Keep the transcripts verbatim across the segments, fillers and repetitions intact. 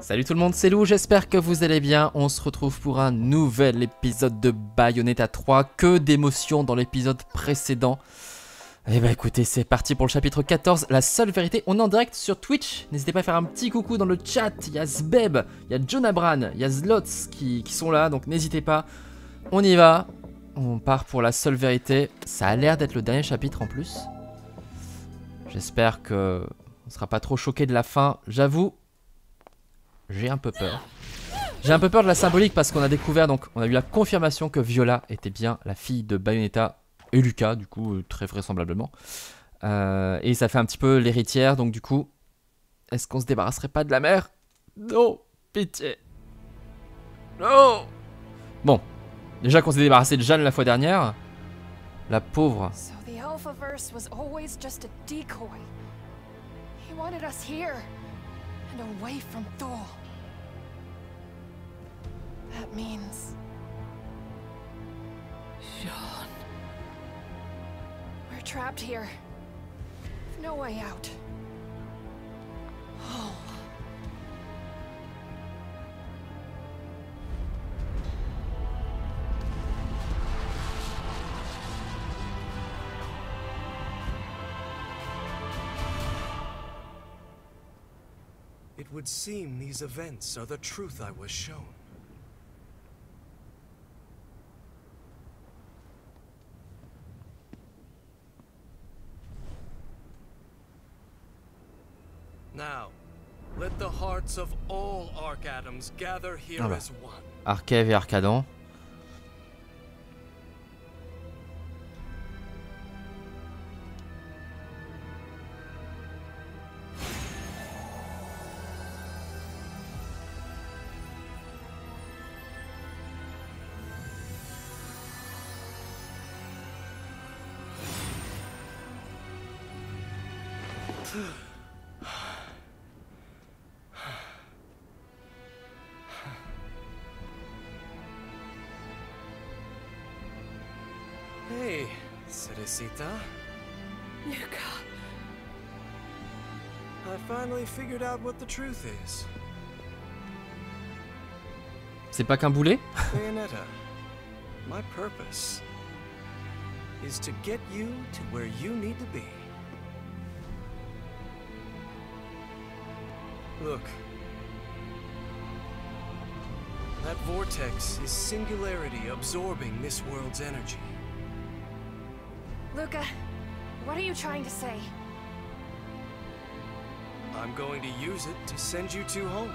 Salut tout le monde, c'est Lou, j'espère que vous allez bien. On se retrouve pour un nouvel épisode de Bayonetta trois. Que d'émotions dans l'épisode précédent. Et bah écoutez, c'est parti pour le chapitre quatorze, la seule vérité. On est en direct sur Twitch, n'hésitez pas à faire un petit coucou dans le chat. Il y a Zbeb, il y a Jonabran, il y a Zlots qui, qui sont là, donc n'hésitez pas. On y va, on part pour la seule vérité. Ça a l'air d'être le dernier chapitre en plus. J'espère que on sera pas trop choqué de la fin, j'avoue. J'ai un peu peur. J'ai un peu peur de la symbolique parce qu'on a découvert, donc on a eu la confirmation que Viola était bien la fille de Bayonetta et Lucas, du coup, euh, très vraisemblablement. Euh, et ça fait un petit peu l'héritière, donc du coup, est-ce qu'on se débarrasserait pas de la mère? Non, pitié. Non. Bon, déjà qu'on s'est débarrassé de Jeanne la fois dernière, la pauvre. So the Alphaverse was always just a decoy. He wanted us here and away from Thor. That means Sean. We're trapped here. With no way out. Oh. It would seem these events are the truth I was shown. Now, let the hearts of all Arcadams gather here Ah bah. as one. Arkev et Arcadan. Hey, Cerecita. Luca. I finally figured out what the truth is. C'est pas qu'un boulet? Bayonetta, my purpose is to get you to where you need to be. Look. That vortex is singularity absorbing this world's energy. Luca, what are you trying to say? I'm going to use it to send you two home.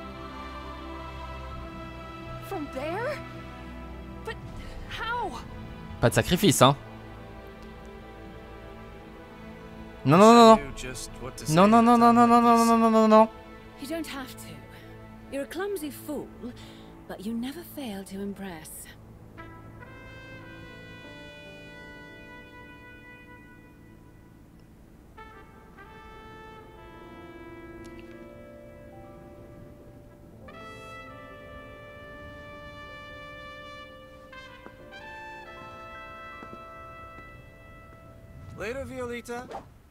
From there? But how? Pas de sacrifice, hein? Non, non, non, I knew just what to say non, non, at a non, non, time non, non, like non, this. non, non, non, non. You don't have to. You're a clumsy fool, but you never fail to impress. Later, Violeta.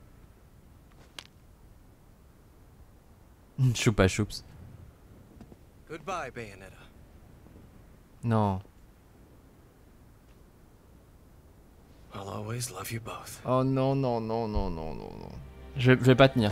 Choupa choups. Goodbye, Bayonetta. Non. I'll always love you both. Oh non, non, non, non, non, non, non. Je vais, je vais pas tenir.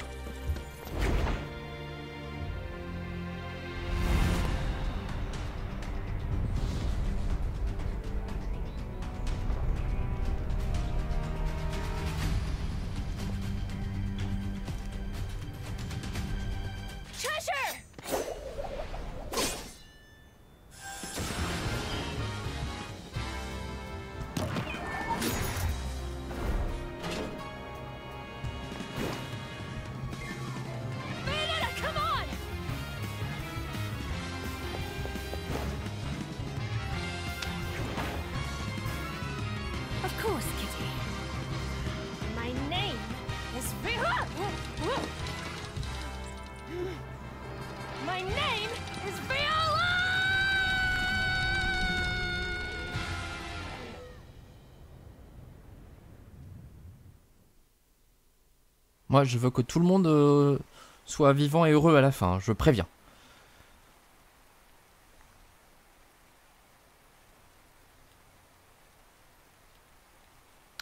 Treasure! Bayonetta, come on! Of course, Kitty. My name is Viola! My name is Viola! Moi, je veux que tout le monde euh, soit vivant et heureux à la fin, je préviens.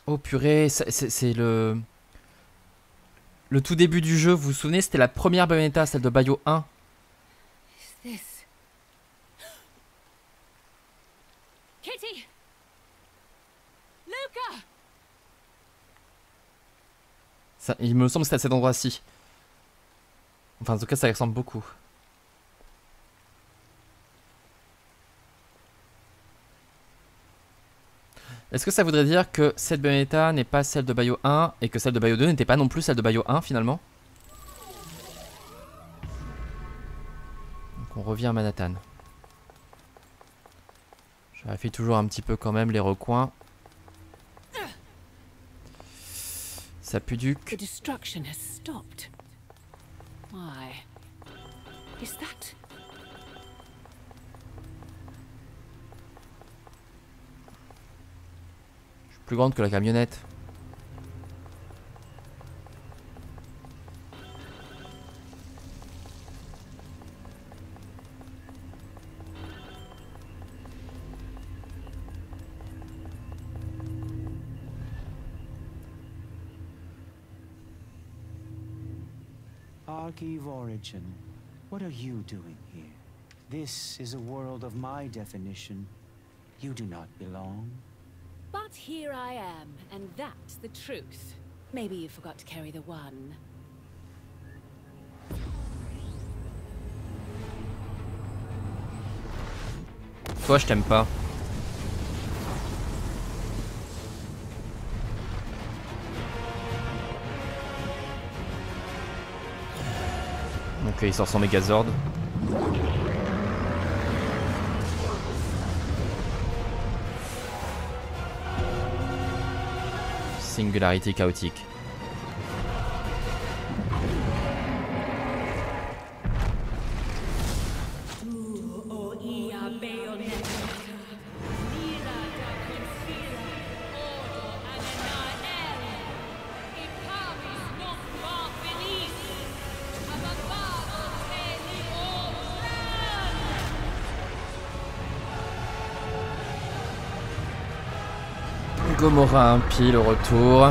Oh purée, c'est le... Le tout début du jeu, vous vous souvenez, c'était la première Bayonetta, celle de Bayo un. Is this... Kitty! Luca! Ça, il me semble que c'était à cet endroit-ci. Enfin, en tout cas, ça y ressemble beaucoup. Est-ce que ça voudrait dire que cette Bayonetta n'est pas celle de Bayo un et que celle de Bayo deux n'était pas non plus celle de Bayo un finalement? Donc on revient à Manhattan. Je vérifie toujours un petit peu quand même les recoins. Ça pue du The destruction has stopped. Why? Is that... plus grande que la camionnette. Archive Origin, what are you doing here? This is a world of my definition. You do not belong. But here I am, and that's the truth. Maybe you forgot to carry the one. Toi, je t'aime pas. Ok, il sort son Megazord. Singularité chaotique. Gomorrah impie, le retour.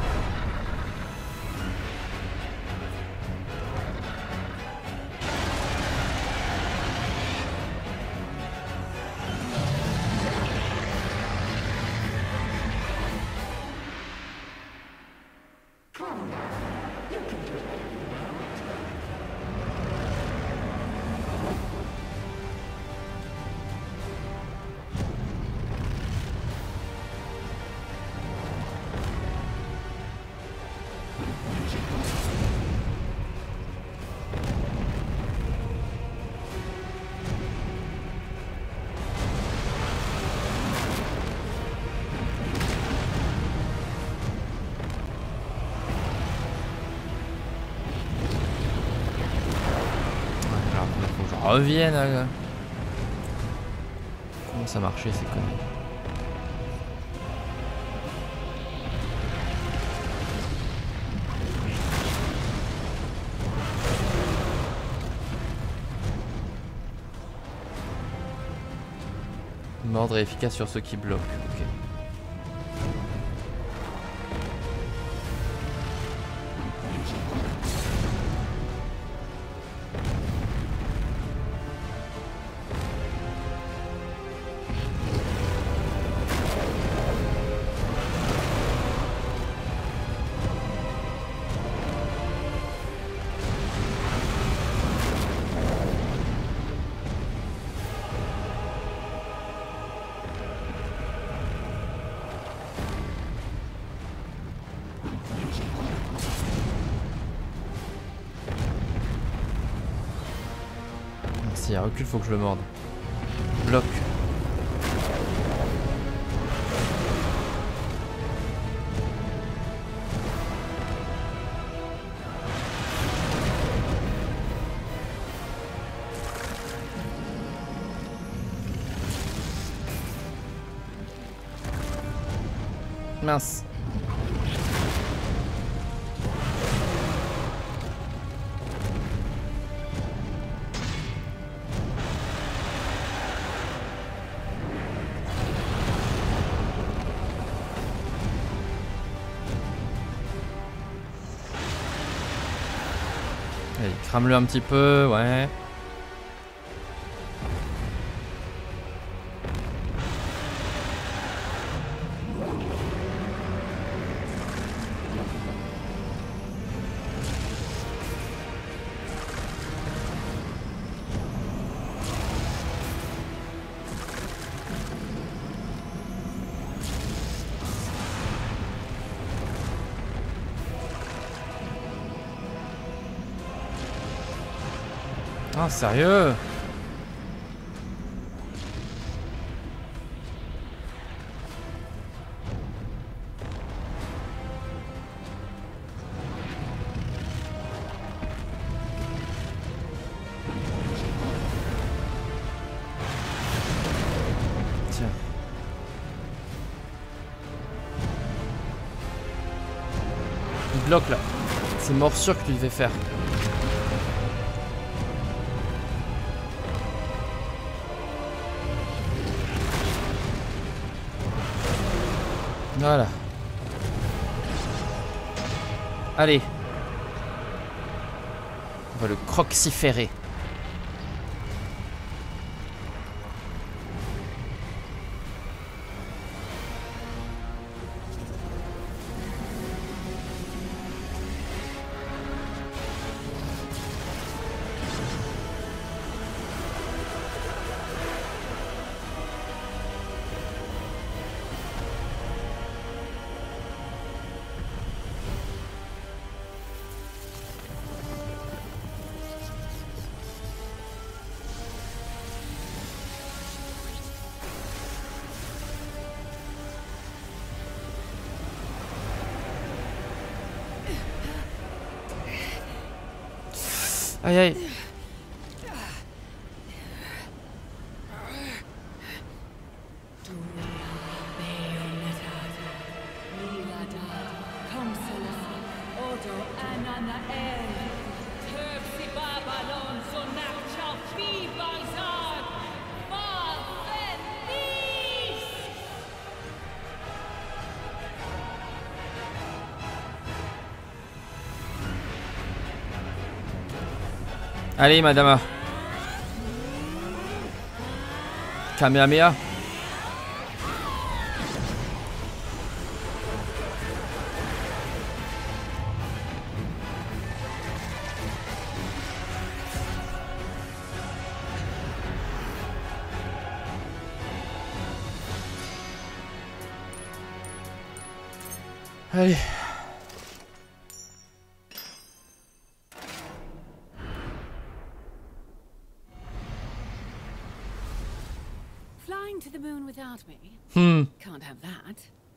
Reviennent à... Comment ça marchait ces conneries? Mordre est efficace sur ceux qui bloquent. Ok. Si elle recule, faut que je le morde. Bloc. Mince. Crame-le un petit peu, ouais. Oh, sérieux? Tiens. Il bloque là. C'est morsure que tu devais faire. Voilà. Allez. On va le croxiférer. Aïe aïe. Allez, madame. Kamehameha. Allez. To the moon without me? Hmm. Can't have that.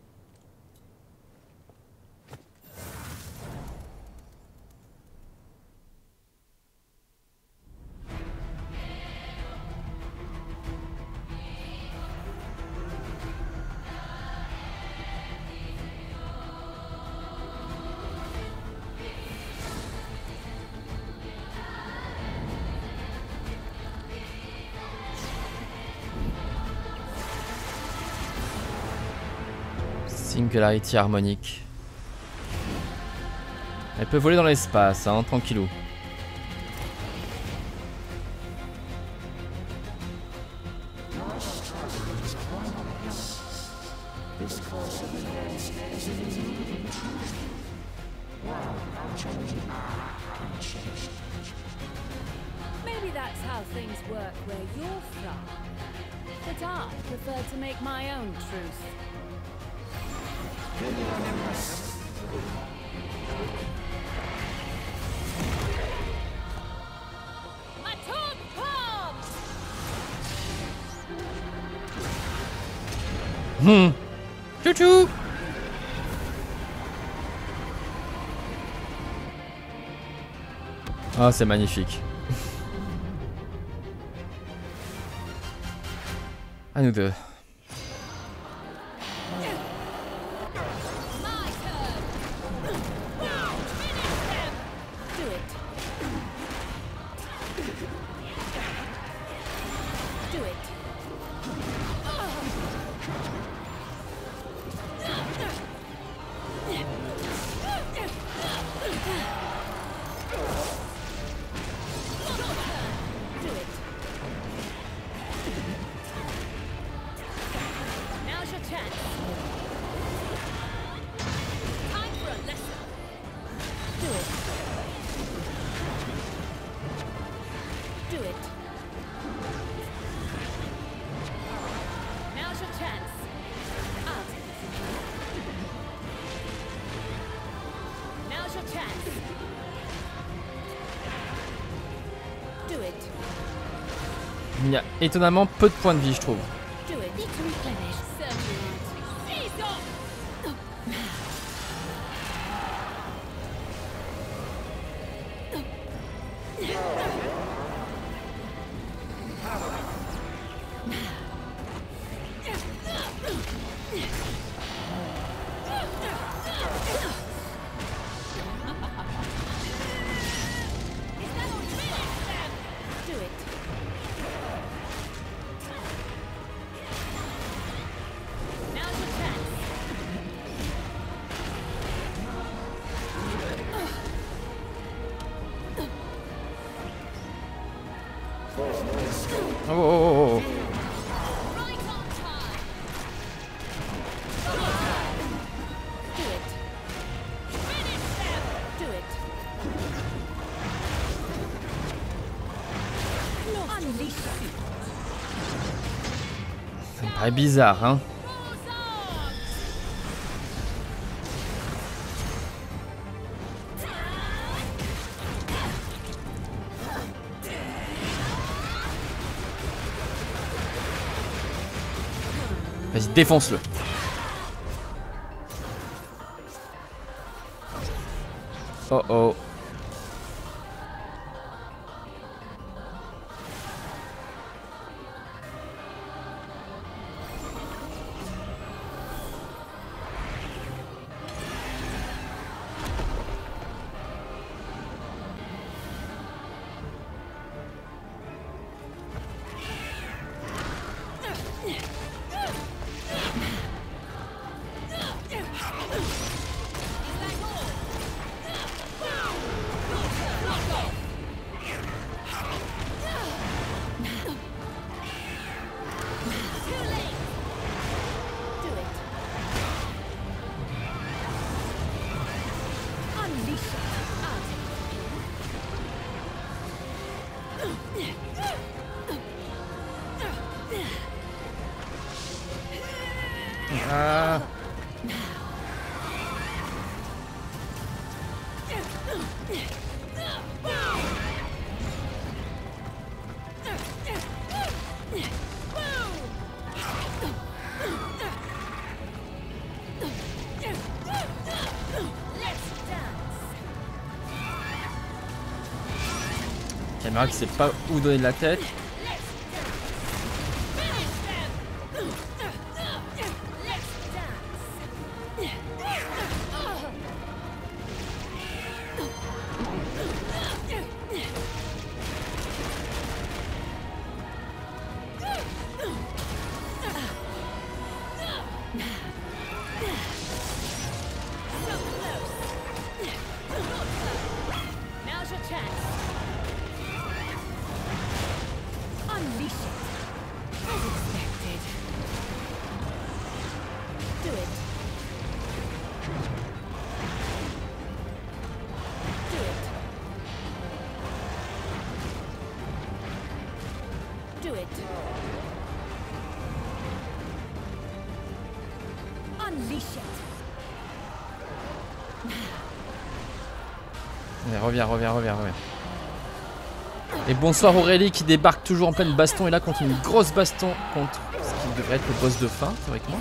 Singularity harmonique. Elle peut voler dans l'espace, hein, tranquillou. Maybe that's how things work where you're from. But I prefer to make my own truth. Hmm. Chouchou. Oh, c'est magnifique. À nous deux. Do it. Now's your chance. Out. Now's your chance. Do it. Il y a étonnamment peu de points de vie, je trouve. Do it. Need to replenish. Certainly not. Seize off. Do it. Now's your chance. Oh, oh, oh, oh. Right on time. Do it. Finish them. Do it. Unleash it. Ça me paraît bizarre, hein. Vas-y, défonce-le. Oh oh. Do it. Unleash it. Out. Ah. Caméra qui sait pas où donner de la tête. Now's your chance. Unleash it. As expected. Do it. Do it. Do it. Unleash it. Allez, reviens, reviens, reviens, reviens. Et bonsoir Aurélie qui débarque toujours en pleine baston et là contre une grosse baston contre ce qui devrait être le boss de fin théoriquement.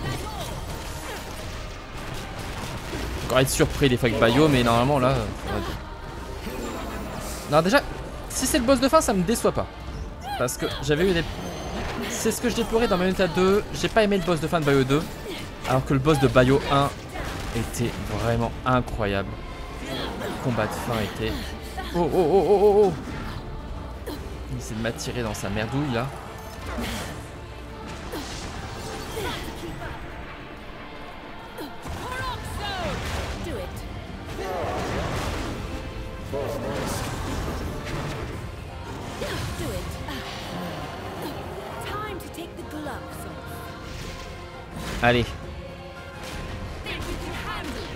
Encore être surpris des fois avec Bayo, mais normalement là. Euh, non déjà, si c'est le boss de fin, ça me déçoit pas. Parce que j'avais eu des. C'est ce que je déplorais dans Bayonetta deux. J'ai pas aimé le boss de fin de Bayo deux. Alors que le boss de Bayo un était vraiment incroyable. Le combat de fin était. Oh oh oh oh oh oh. Il essaie de m'attirer dans sa merdouille là. Do it. Do it. Time to take the gloves off. Allez. Think you can handle it.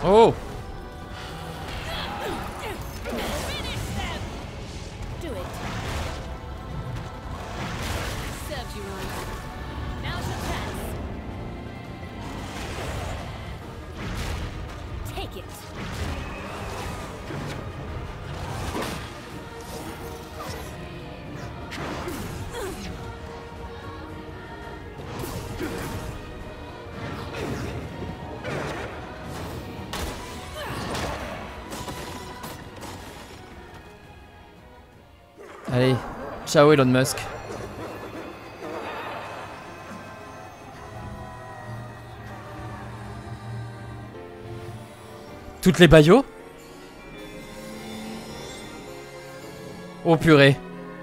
Oh! Do it. Serves you right. Now's your chance. Take it. Allez, ciao Elon Musk. Toutes les baillots? Oh purée.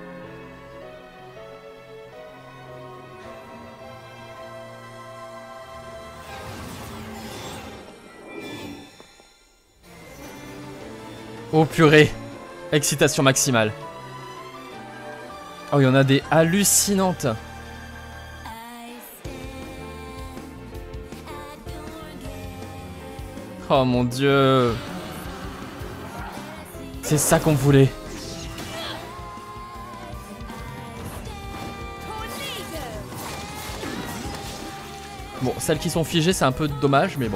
Oh purée. Excitation maximale. Oh, il y en a des hallucinantes. Oh mon dieu. C'est ça qu'on voulait. Bon, celles qui sont figées, c'est un peu dommage, mais bon.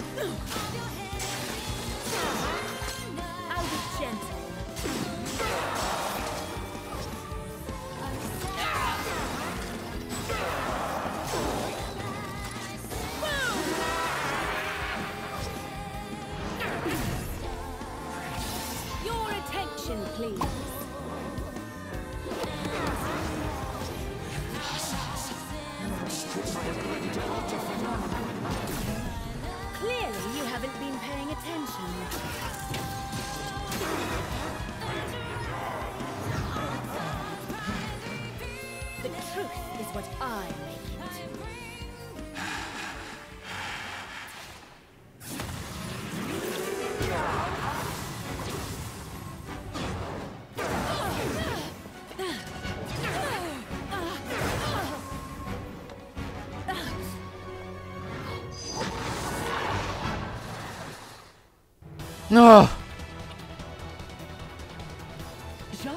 Oh. Jean.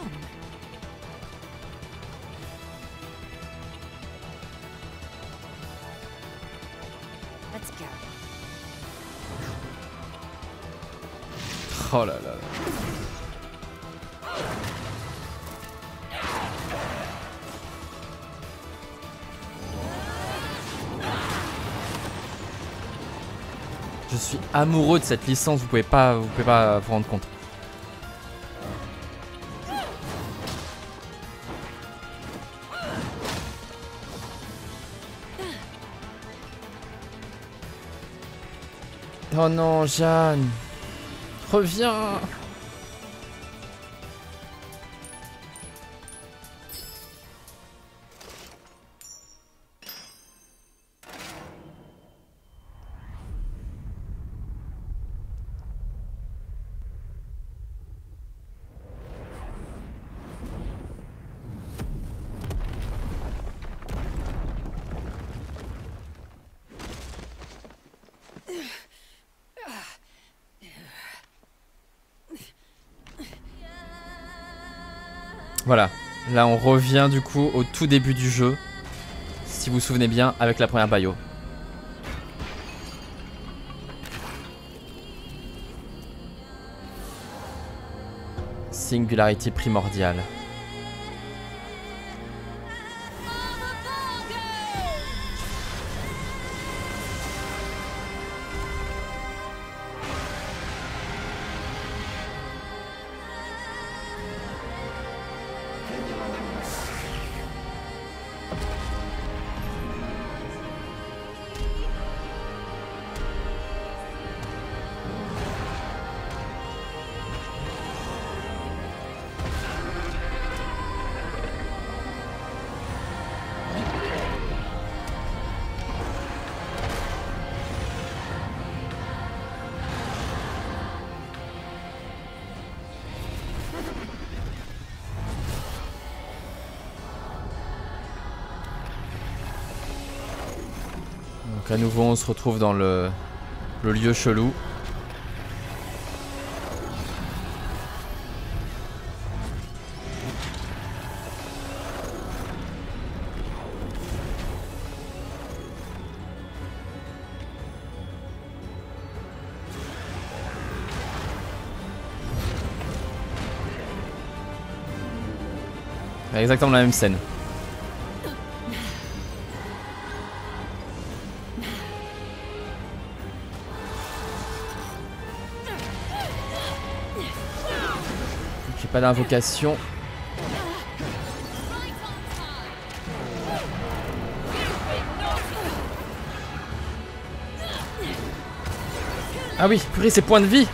Let's go. Oh là là. Je suis amoureux de cette licence, vous pouvez pas, vous pouvez pas vous rendre compte. Oh non, Jeanne, reviens. Voilà, là on revient du coup au tout début du jeu, si vous vous souvenez bien, avec la première Bayo. Singularité primordiale. Donc à nouveau on se retrouve dans le, le lieu chelou. Exactement la même scène. J'ai pas d'invocation. Ah oui, purée, ses points de vie.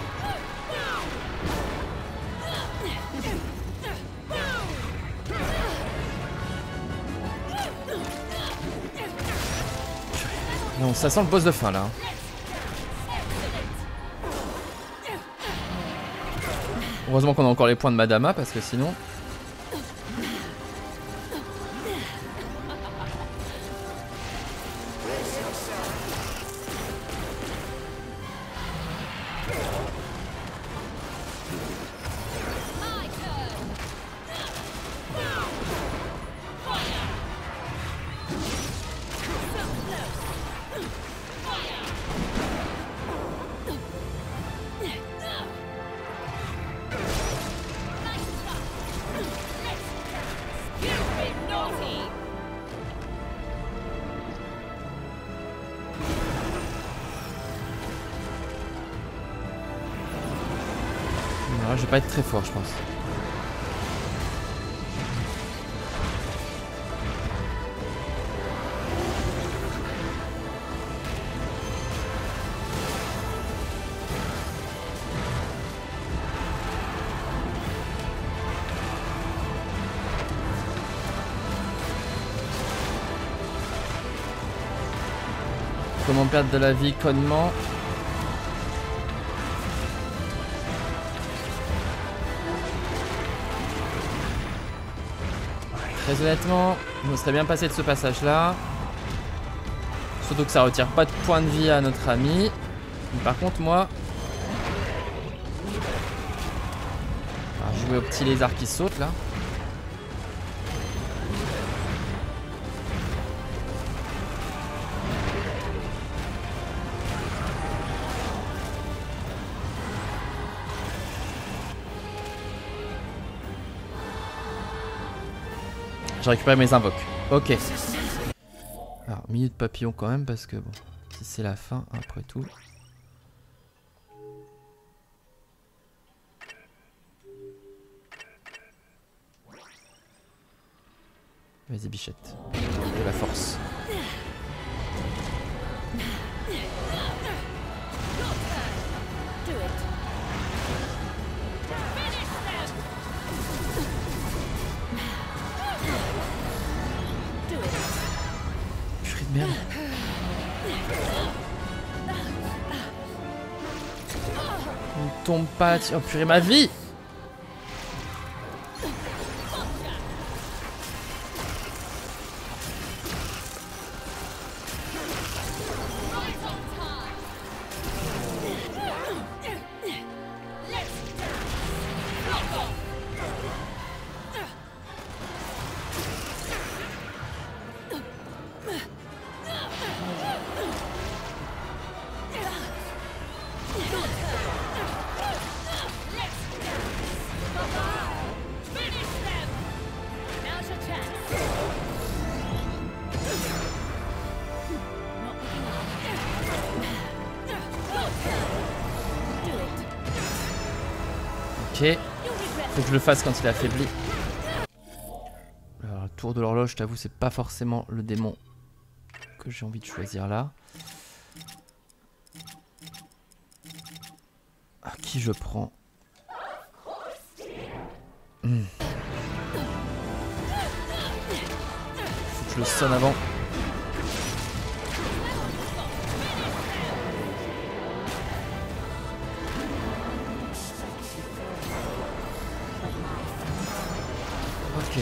Non, ça sent le boss de fin là. Heureusement qu'on a encore les points de Madama parce que sinon... Alors, je vais pas être très fort, je pense. Comment perdre de la vie connement? Très honnêtement, je me serais bien passé de ce passage là. Surtout que ça retire pas de points de vie à notre ami. Mais par contre moi... On va jouer au petit lézard qui saute là. J'ai récupéré mes invoques. Ok. Alors, minute papillon quand même, parce que bon, si c'est la fin, après tout. Vas-y, bichette. De la force. Merde. Ne tombe pas. Oh purée, ma vie. Ok. Faut que je le fasse quand il est affaibli. Alors, le tour de l'horloge, je t'avoue, c'est pas forcément le démon que j'ai envie de choisir là. À qui je prends? hmm. Faut que je le sonne avant. Ok.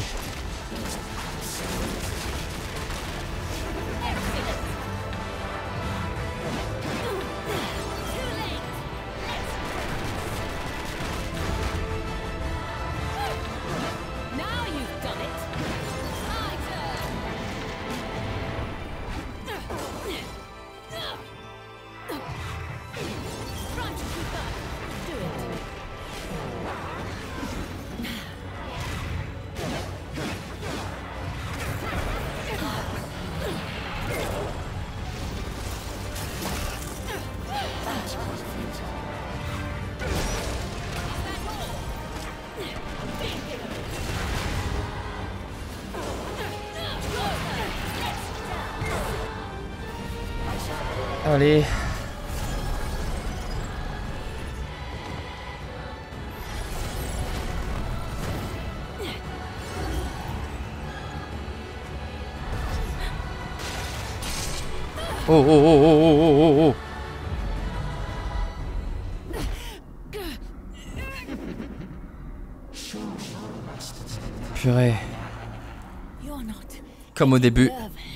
Allez. Oh oh oh oh oh oh oh. Purée. Comme au début.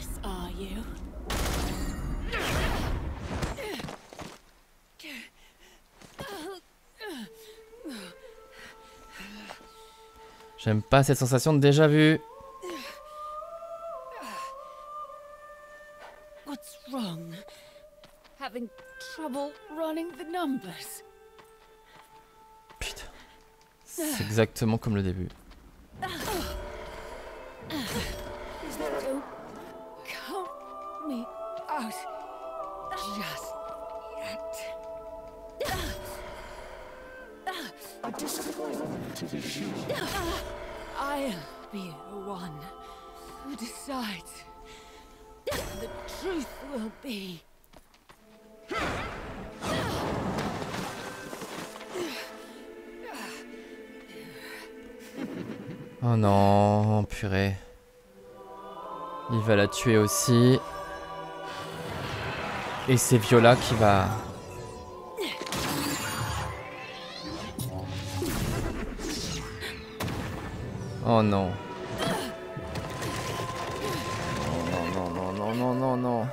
J'aime pas cette sensation de déjà vu. What's wrong? Having trouble running the numbers? Putain. C'est exactement comme le début. Don't count me out just yet. A disappointment to be sure. I'll be the one who decides. The truth will be. Oh non, purée. Il va la tuer aussi. Et c'est Viola qui va... Oh non. Non, non, non, non, non, non, non.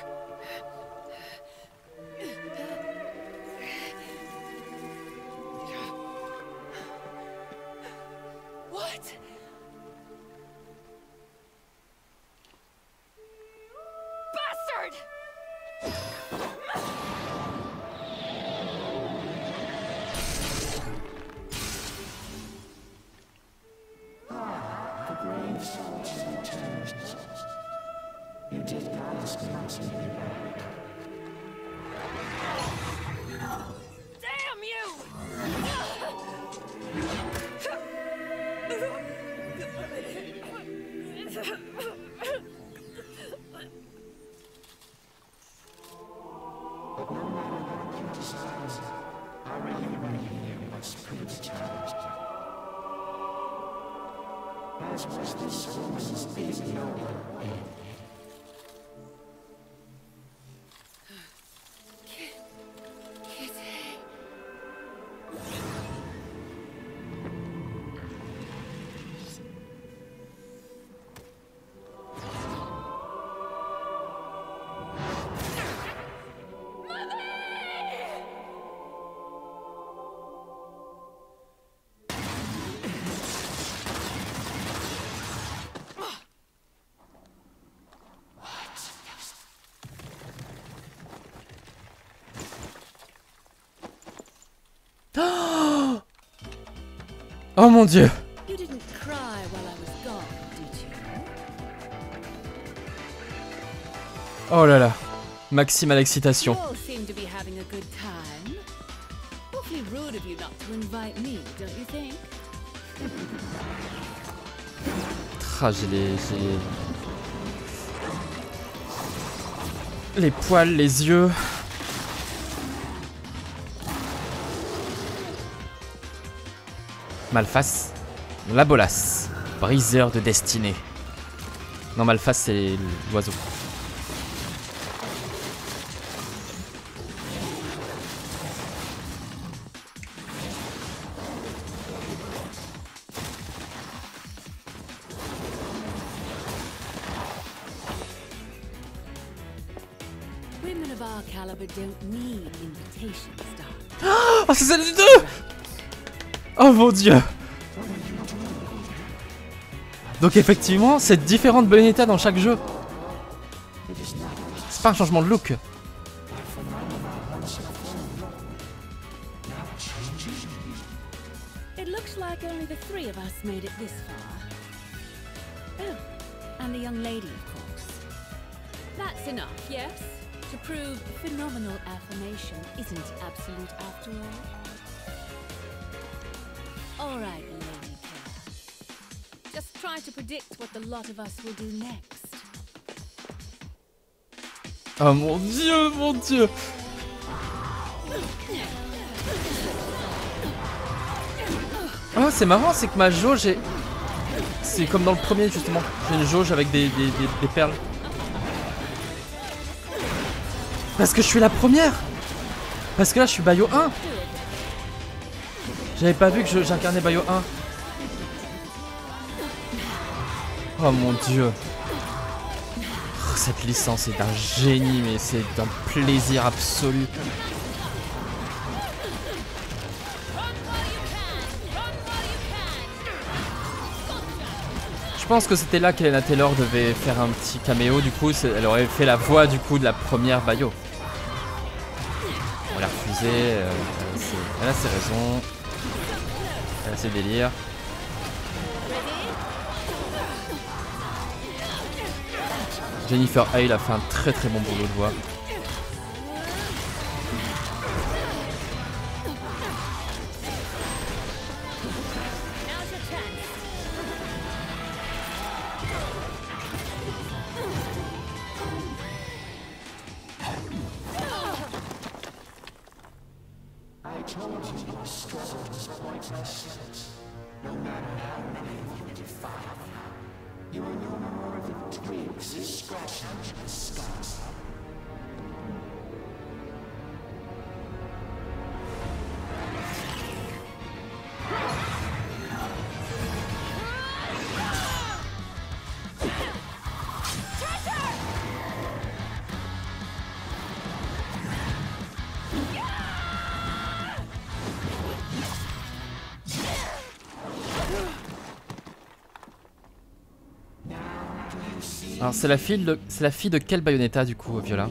What? Bastard! The brave soldier returned. You did promise me to be back. Damn you! But no matter what your desires, our reunion here was predetermined. As was this woman's big noble end. Oh mon dieu. You didn't cry while I was gone, did you? Oh là là. Maximale excitation. You all seem to be having a good time. Awfully rude of you not to invite me, don't you think? Ah, j'ai les... j'ai les... Les poils, les yeux. Malphas, la bolasse, briseur de destinée. Non, Malphas, c'est l'oiseau. Women of our caliber don't need invitations, darling. Oh, c'est celle du deux. Oh mon dieu. Donc effectivement, c'est différent de Bayonetta dans chaque jeu. C'est pas un changement de look. It looks like only the three of us made it this far. Oh, and the young lady, of course. That's enough, yes? To prove phenomenal affirmation isn't absolute after all. All right, Lady Claire. Just try to predict what the lot of us will do next. Oh mon dieu, mon dieu. Ah, c'est marrant, c'est que ma jauge est... C'est comme dans le premier justement. J'ai une jauge avec des, des, des, des perles. Parce que je suis la première. Parce que là je suis Bayo un. J'avais pas vu que j'incarnais Bayo un. Oh mon dieu. Oh, cette licence est un génie, mais c'est un plaisir absolu. Je pense que c'était là qu'Elena Taylor devait faire un petit caméo, du coup elle aurait fait la voix du coup de la première Bayo. On l'a refusé, euh, elle a ses raisons, elle a ses délires. Jennifer Hale a fait un très très bon boulot de voix. Alors c'est la fille de c'est la fille de quelle Bayonetta du coup, Viola?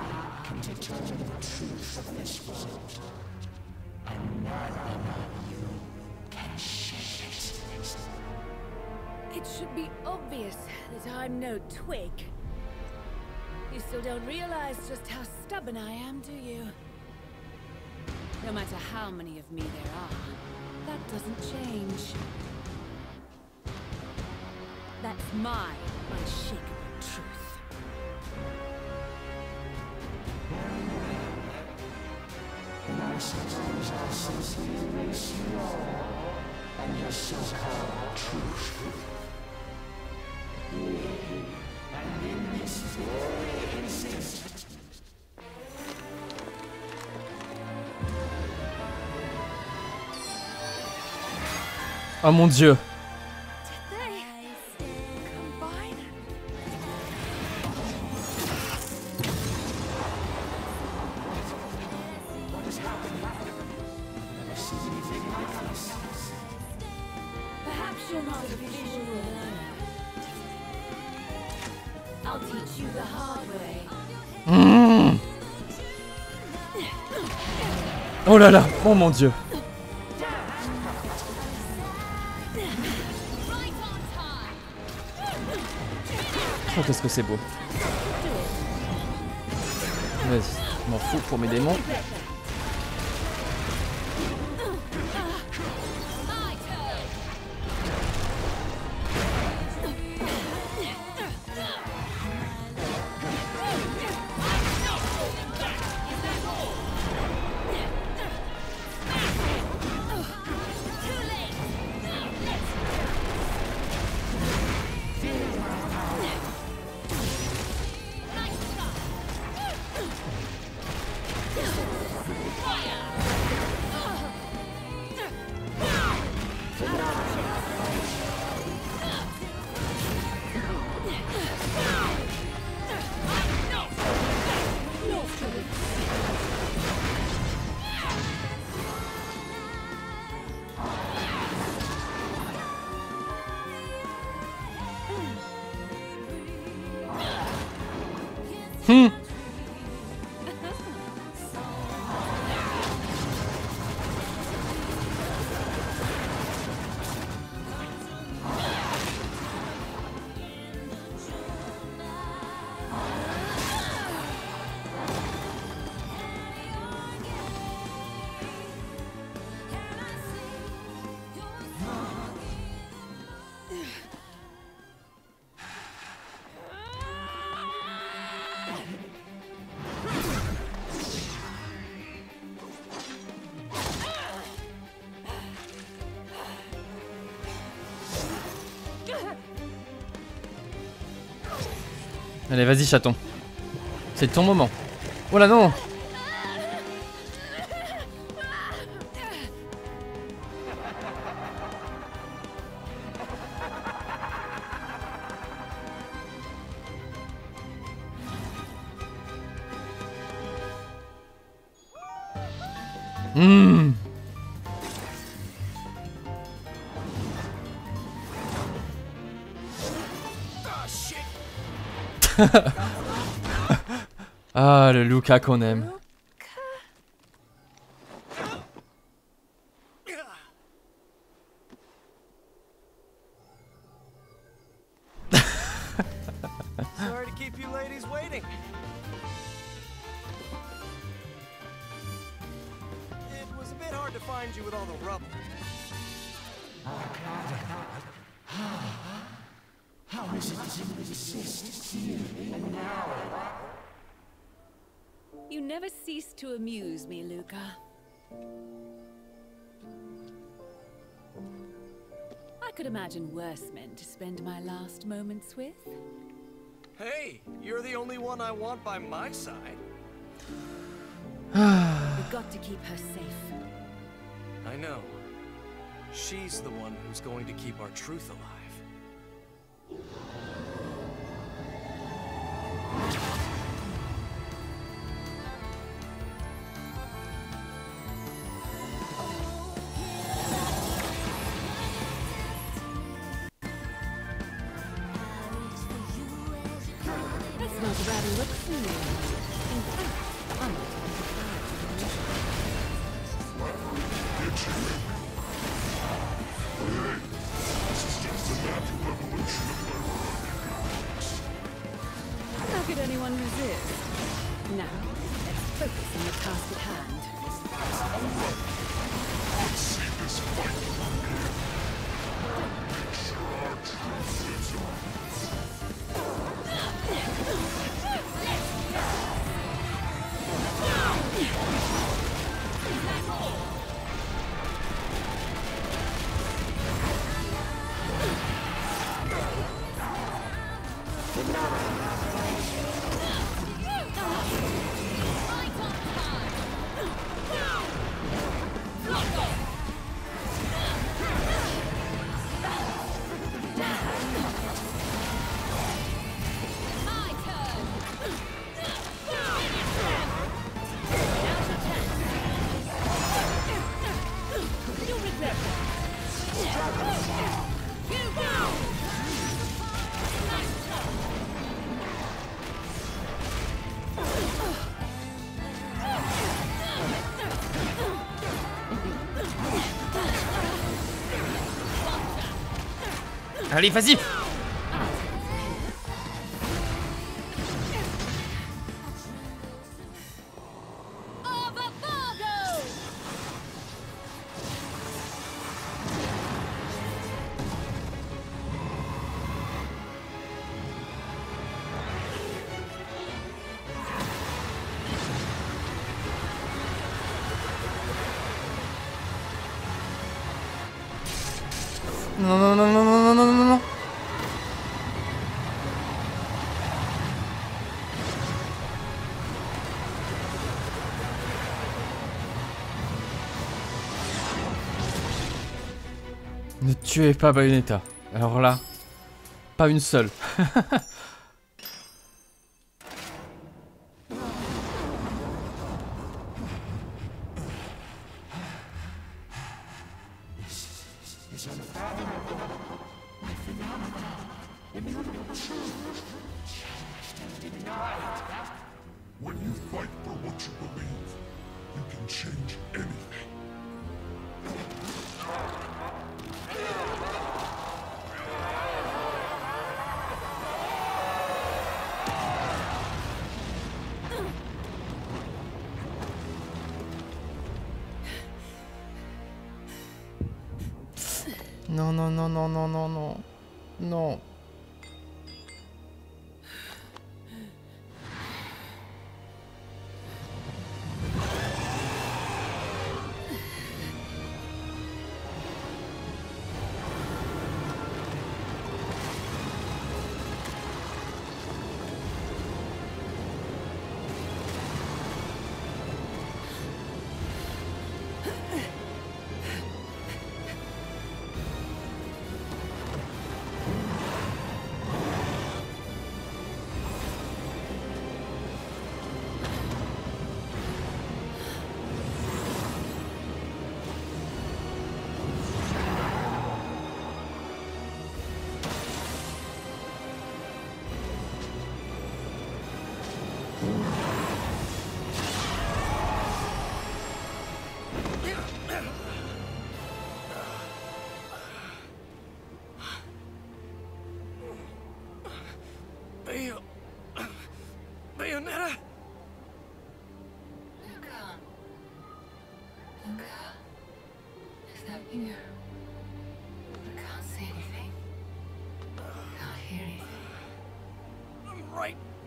It should be obvious that I'm no twig. You still don't realize just how stubborn I am, do you? No matter how many of me there are, that doesn't change. That's my unshakable truth. And I suppose I'll simply erase you all and your so-called truth. And in this very instant, oh mon dieu. Mmh. Oh là là, oh mon dieu. Oh qu'est-ce que c'est beau. Vas-y, je m'en fous pour mes démons. Hmm. Allez, vas-y, chaton. C'est ton moment. Oh là non. Mmh. Ah, le Luca qu'on aime. Sorry to keep you ladies waiting. It was a bit hard to find you with all the rubble. How is it to exist here and now? You never cease to amuse me, Luca. I could imagine worse men to spend my last moments with. Hey, you're the only one I want by my side. We've got to keep her safe. I know. She's the one who's going to keep our truth alive. That's not a bad look for you. In fact, I might How could anyone resist? Now, let's focus on the task at hand. Allez, vas-y. Non, non, non, non, non, non, non, non, non. Ne tuez pas Bayonetta. Alors là, pas une seule. When you fight for what you believe, you can change anything. Non, non, non, non, non, non, non. Non.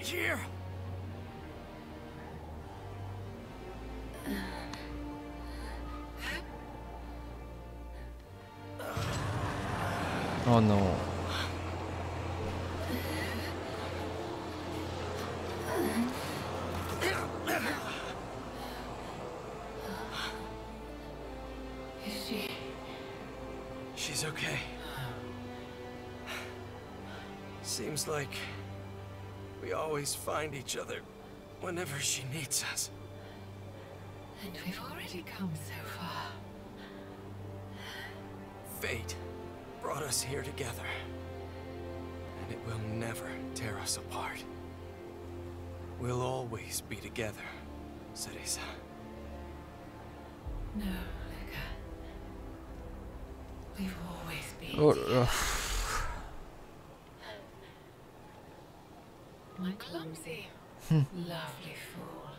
here. Oh non. Is she? She's okay. Seems like we always find each other whenever she needs us. And we've already come so far. Fate brought us here together, and it will never tear us apart. We'll always be together, Cereza. No, Luca. We've always been Oh, together. uh, My clumsy, lovely fool.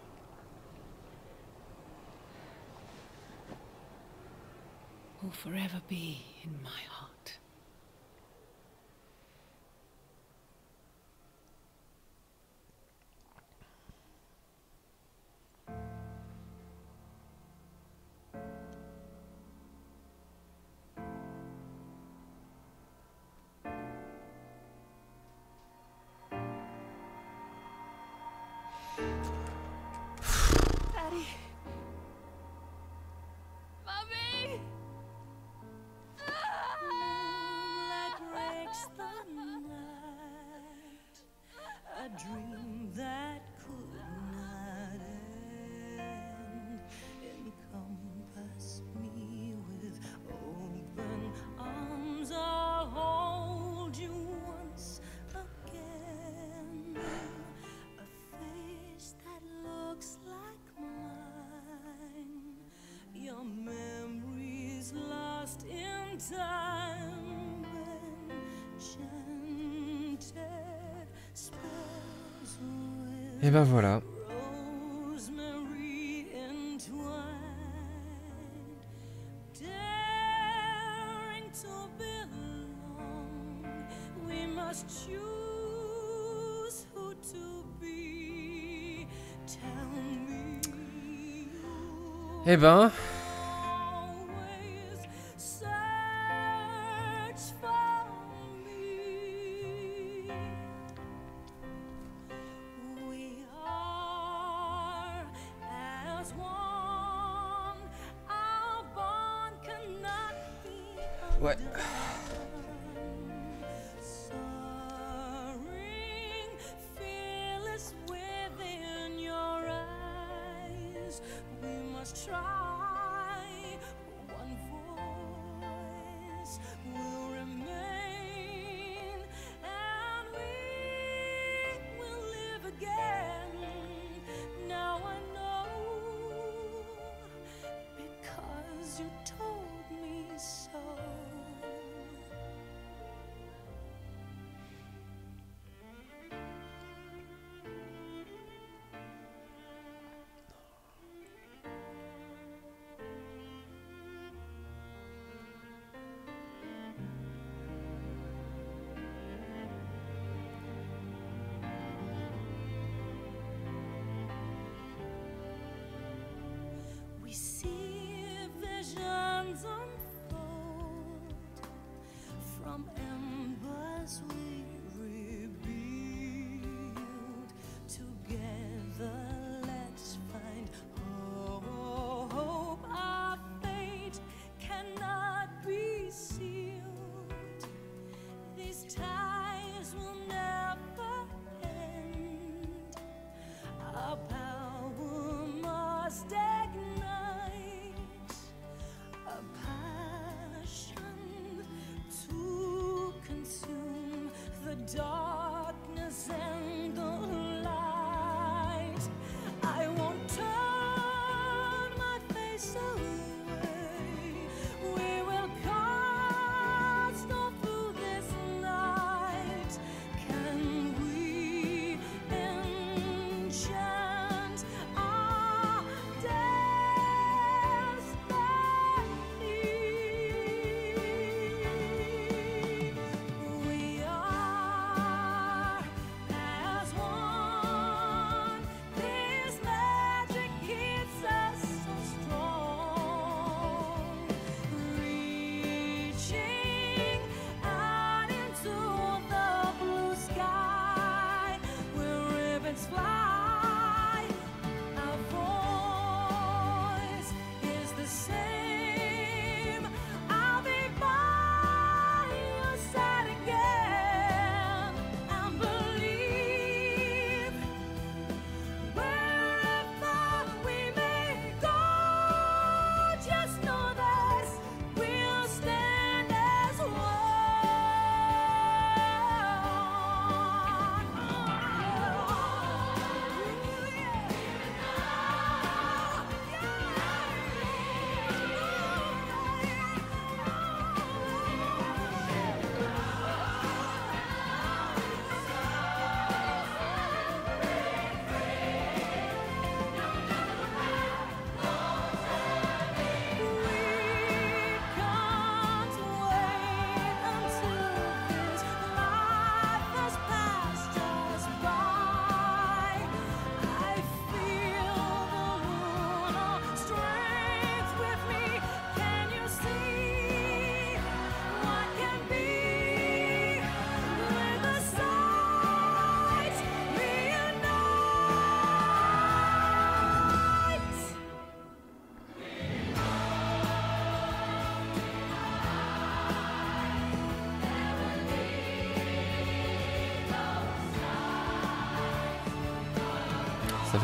Will forever be in my heart. Daddy. Mommy. That breaks the night, a dream that could not end. Encompass me with open arms, I'll hold you once again. A face that looks like mine, your memories lost in time when enchanted spells with Et ben voilà. rosemary entwined, daring to belong. We must choose who to be. Tell me you Eh ben, always search for me. We are as one. Our bond cannot be ouais. undone. Soaring, fearless within your eyes, we must try. One voice will remain, and we will live again. Now I know, because you told me so. We see visions unfold from embers we rebuild. Together let's find hope. Our fate cannot be sealed. These ties will never end. Our power must ignite a passion to consume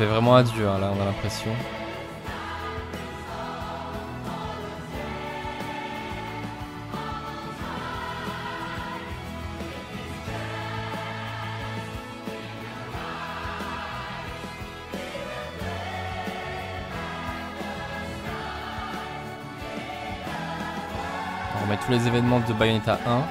fait vraiment adieu, hein, là on a l'impression. On remet tous les événements de Bayonetta un.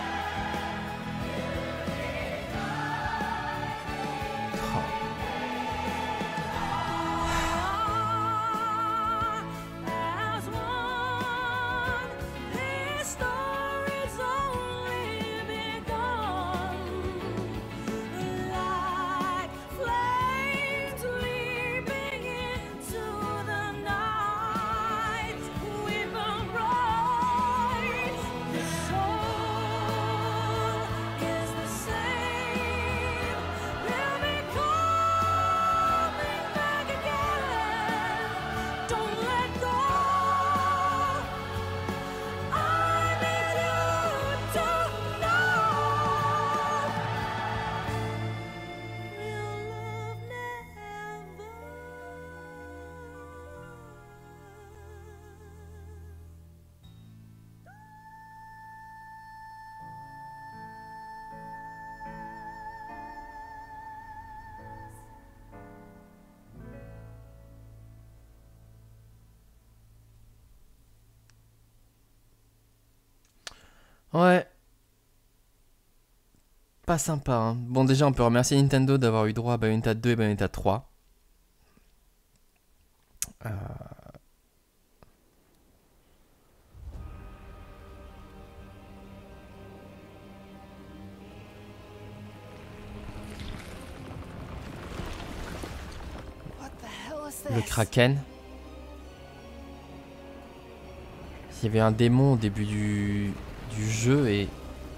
Ouais. Pas sympa, hein. Bon, déjà, on peut remercier Nintendo d'avoir eu droit à Bayonetta deux et Bayonetta trois. Euh... What the hell is Le this? Kraken. Il y avait un démon au début du, du jeu et...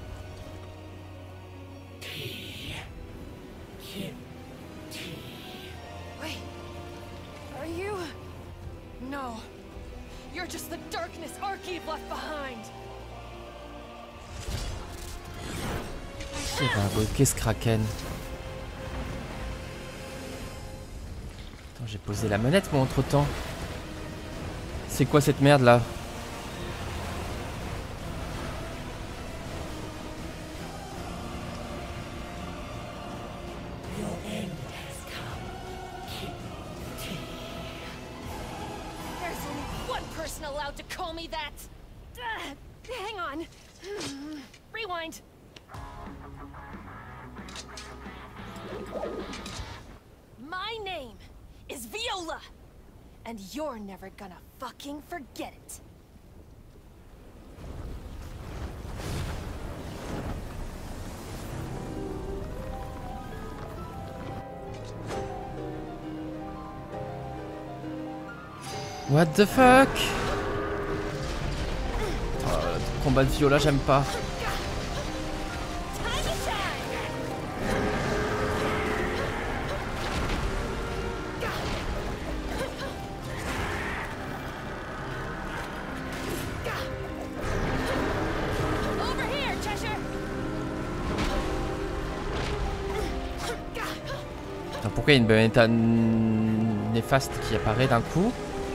Wait. Are you? No. You're just the darkness Arkeev left behind. Qui va invoquer ce Kraken? Attends, j'ai posé la manette moi entre temps. C'est quoi cette merde là? There's only one person allowed to call me that. Uh, hang on. Rewind. My name is Viola, and you're never gonna fucking forget it. What the fuck? Oh, le combat de Viola, j'aime pas. Over here, Cheshire. Alors, pourquoi il y a une Bayonetta néfaste qui apparaît d'un coup?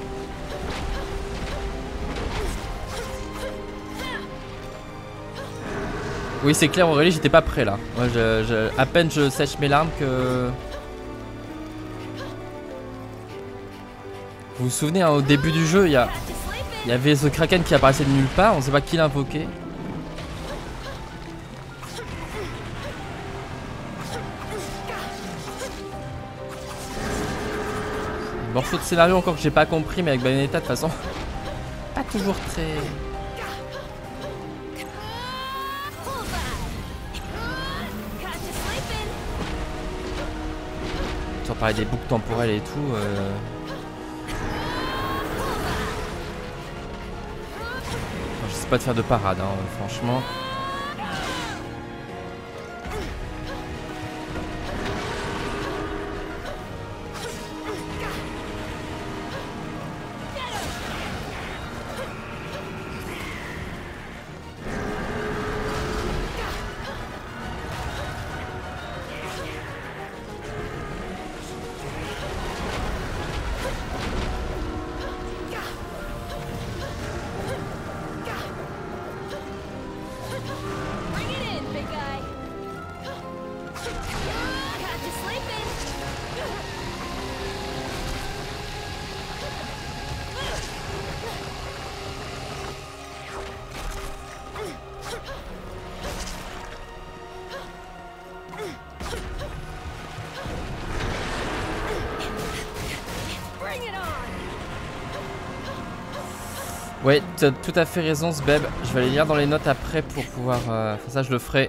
Oui, c'est clair, Aurélie, j'étais pas prêt là. Moi, je, je, à peine je sèche mes larmes que... Vous vous souvenez, hein, au début du jeu, il y, a, il y avait ce Kraken qui apparaissait de nulle part, on sait pas qui l'invoquait. Morceau de scénario encore que j'ai pas compris, mais avec Bayonetta de toute façon, pas toujours très... Sans parler des boucles temporelles et tout. Euh... Je sais pas de faire de parade, hein, franchement. Bring it in, big guy. Got you sleeping. Bring it on. Ouais, t'as tout à fait raison, Sbeb. Je vais aller lire dans les notes après pour pouvoir... Euh... Enfin, ça, je le ferai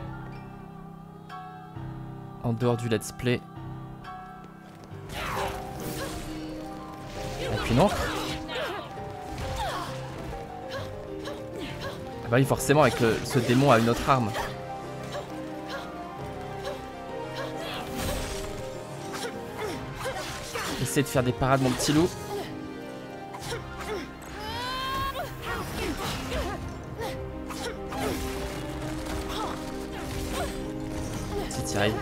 en dehors du let's play. Et puis non. Ah bah oui, forcément, avec le... ce démon a une autre arme. Essaye de faire des parades, mon petit loup. Si t'y arrives.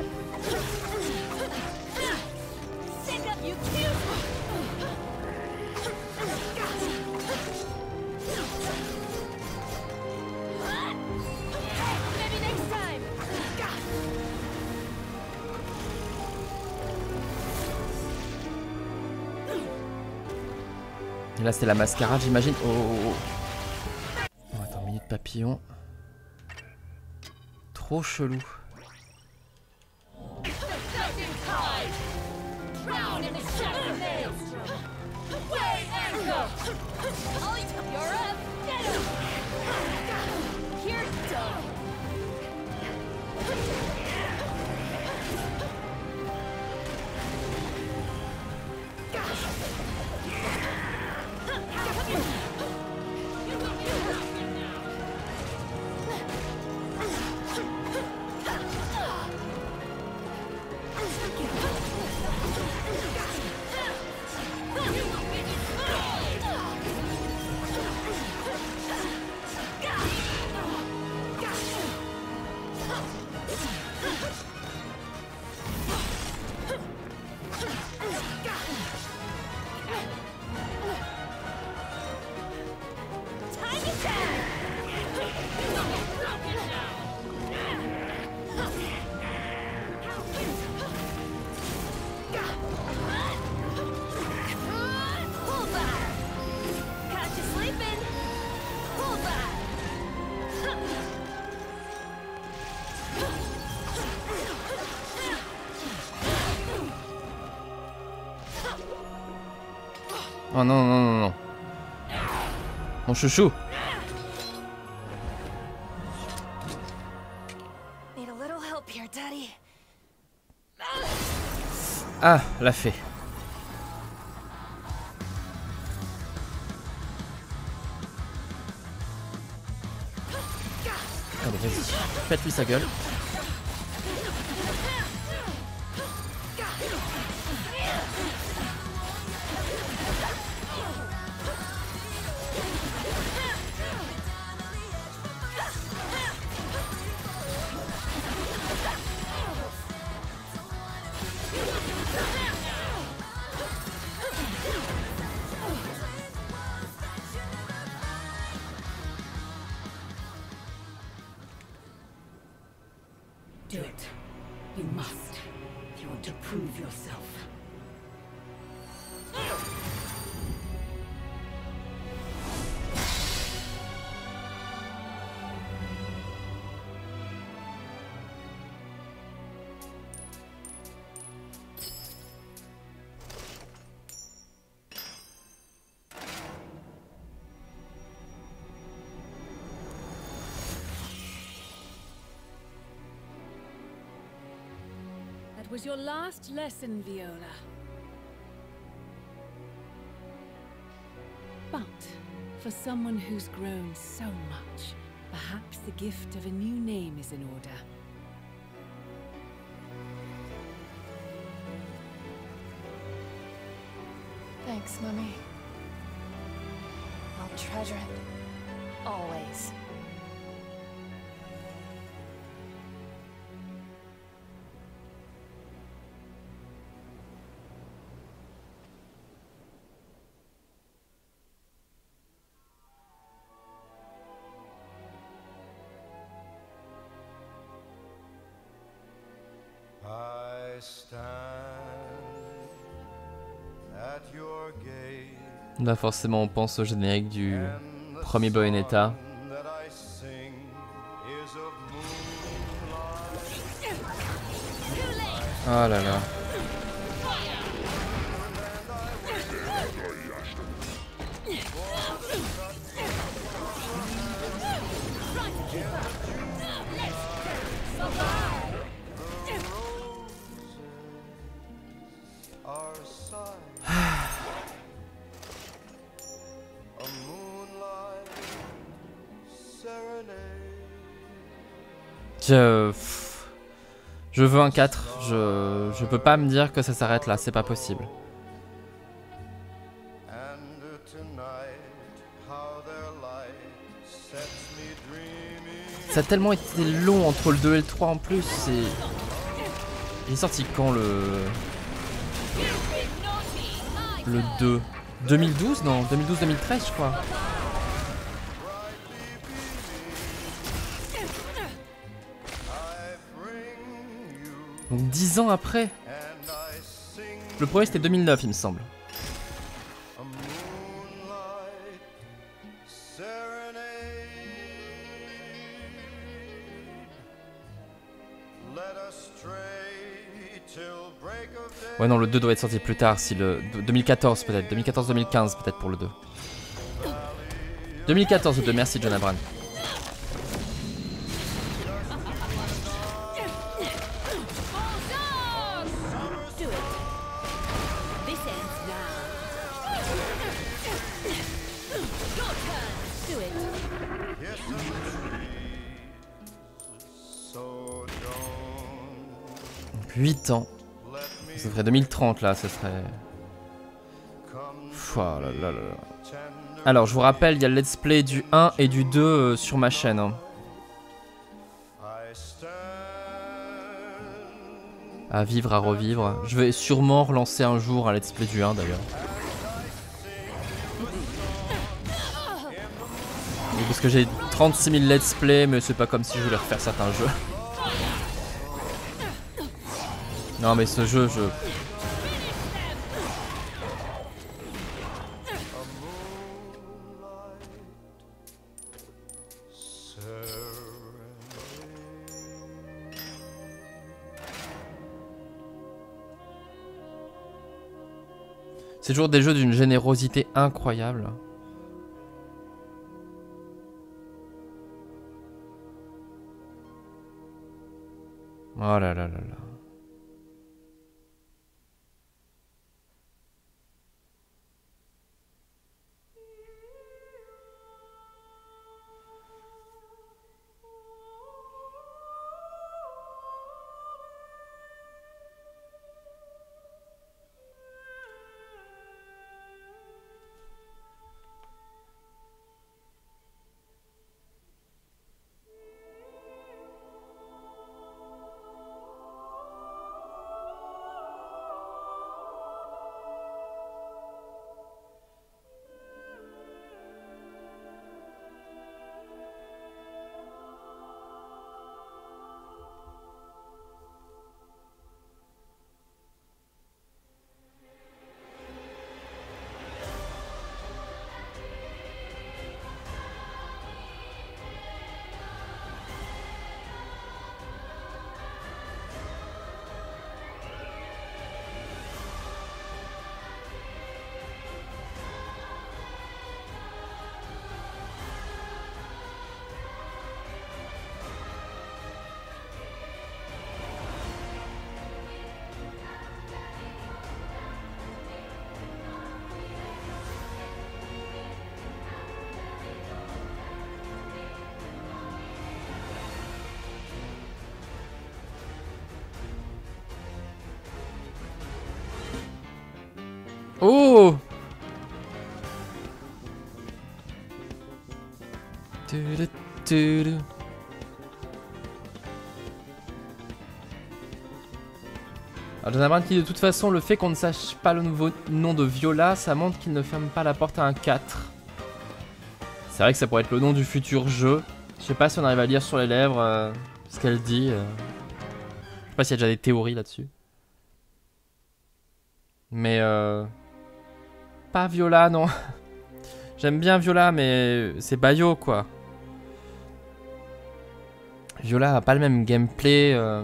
Et là c'est la mascarade j'imagine. Oh, oh, oh. Oh, attends, minute papillon. Trop chelou. Oh non, non, non, non. Mon chouchou. Need a little help here, Daddy. Ah, l'a fait. Allez, vas-y. Pète-lui sa gueule. Do it. You must. If you want to prove yourself. That was your last lesson, Viola. But for someone who's grown so much, perhaps the gift of a new name is in order. Thanks, Mummy. I'll treasure it. Always. Là forcément on pense au générique du premier Bayonetta. Oh là là. Je... Je veux un quatre, je... je peux pas me dire que ça s'arrête là, c'est pas possible. Ça a tellement été long entre le deux et le trois en plus, c'est... Il est sorti quand le... Le deux deux mille douze non, deux mille douze deux mille treize je crois. Donc dix ans après. Le premier c'était deux mille neuf il me semble. Ouais non le deux doit être sorti plus tard si le... deux mille quatorze peut-être, deux mille quatorze deux mille quinze peut-être pour le deux. deux mille quatorze le deux, merci John Abram. huit ans. Ça serait deux mille trente là, ce serait... Pff, oh là là là. Alors je vous rappelle, il y a le let's play du un et du deux euh, sur ma chaîne. Hein. À vivre, à revivre. Je vais sûrement relancer un jour un let's play du un d'ailleurs. Parce que j'ai trente-six mille let's play, mais c'est pas comme si je voulais refaire certains jeux. Non mais ce jeu, je... C'est toujours des jeux d'une générosité incroyable. Oh là là là là. Oh! Alors Jonathan qui dit de toute façon le fait qu'on ne sache pas le nouveau nom de Viola, ça montre qu'il ne ferme pas la porte à un quatre. C'est vrai que ça pourrait être le nom du futur jeu. Je sais pas si on arrive à lire sur les lèvres euh, ce qu'elle dit. Euh. Je sais pas s'il y a déjà des théories là-dessus. Mais euh... pas Viola, non. J'aime bien Viola, mais c'est Bayo, quoi. Viola a pas le même gameplay. Euh...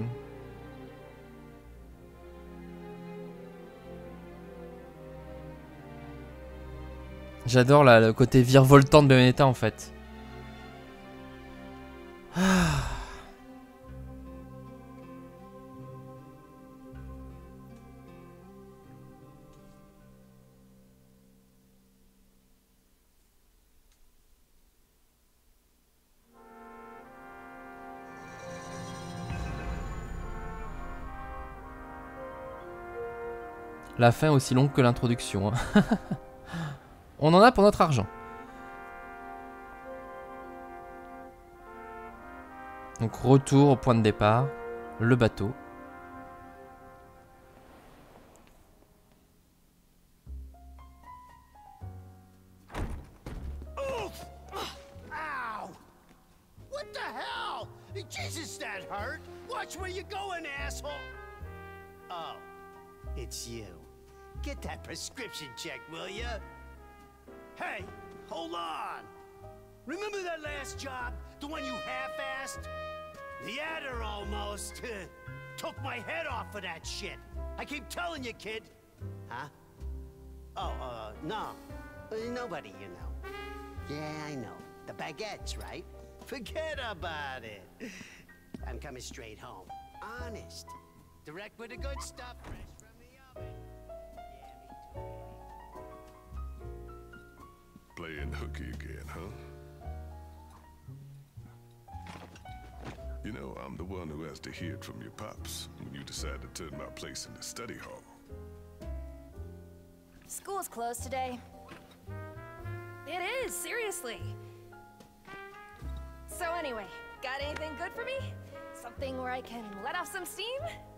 J'adore le côté virevoltant de Bayonetta, en fait. Ah. La fin est aussi longue que l'introduction. Hein. On en a pour notre argent. Donc retour au point de départ. Le bateau. Oof! Ow! What the hell? Jesus, that hurt. Watch where you're going, asshole. Oh, it's you. Get that prescription checked, will ya? Hey, hold on. Remember that last job? The one you half-assed? The adder almost took my head off for that shit. I keep telling you, kid. Huh? Oh, uh, no. Nobody, you know. Yeah, I know. The baguettes, right? Forget about it. I'm coming straight home. Honest. Direct with the good stuff, fresh from the oven. Playing hooky again, huh? You know, I'm the one who has to hear it from your pops when you decide to turn my place into study hall. School's closed today. It is, seriously. So anyway, got anything good for me? Something where I can let off some steam?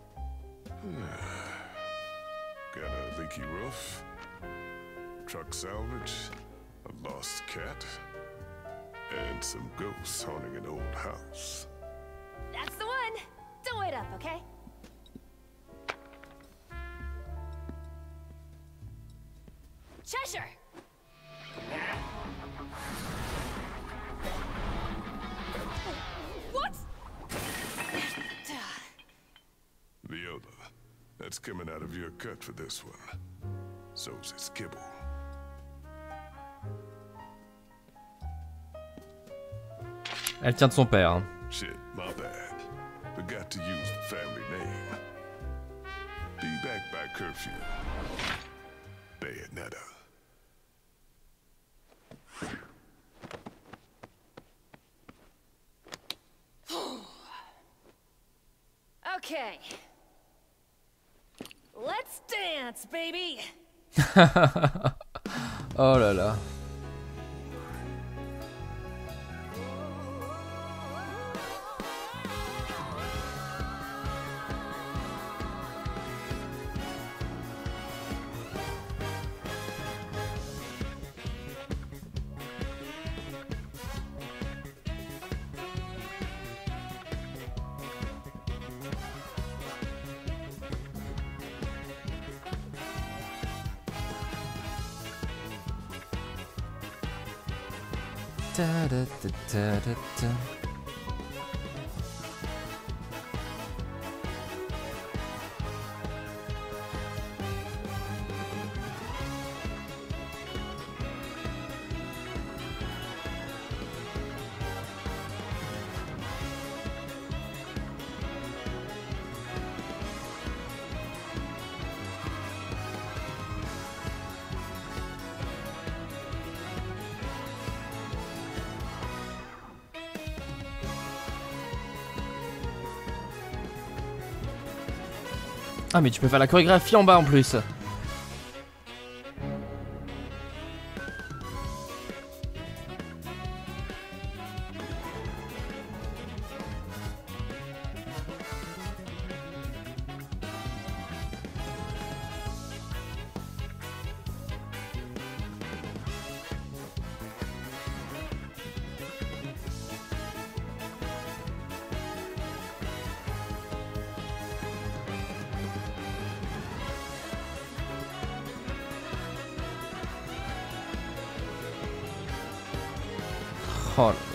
Got a leaky roof, truck salvage, a lost cat, and some ghosts haunting an old house. That's the one! Don't wait up, okay? Cheshire! What? Viola, that's coming out of your cut for this one. So's its kibble. Elle tient de son père. Hein. Shit, my bad. Forgot to use the family name. Be back by curfew. Bayonetta. Okay. Let's dance, baby! Oh là là. Da, da, da, da, da, da. Ah mais tu peux faire la chorégraphie en bas en plus. Oh là.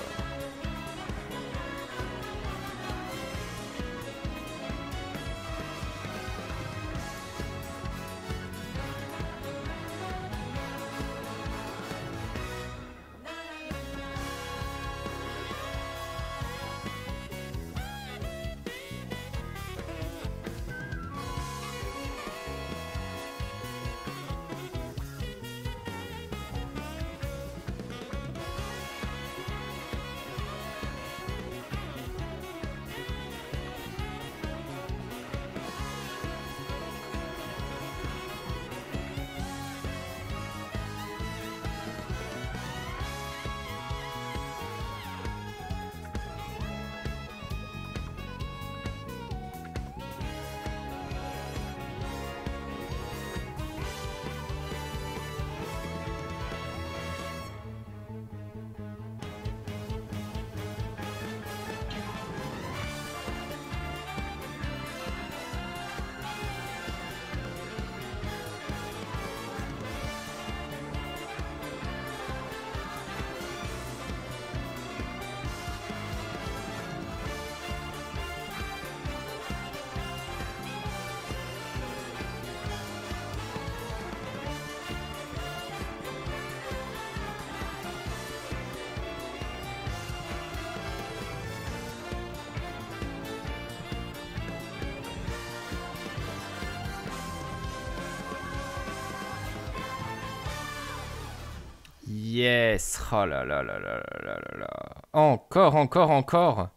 Yes. Oh là là là là là là là. Encore, encore, encore.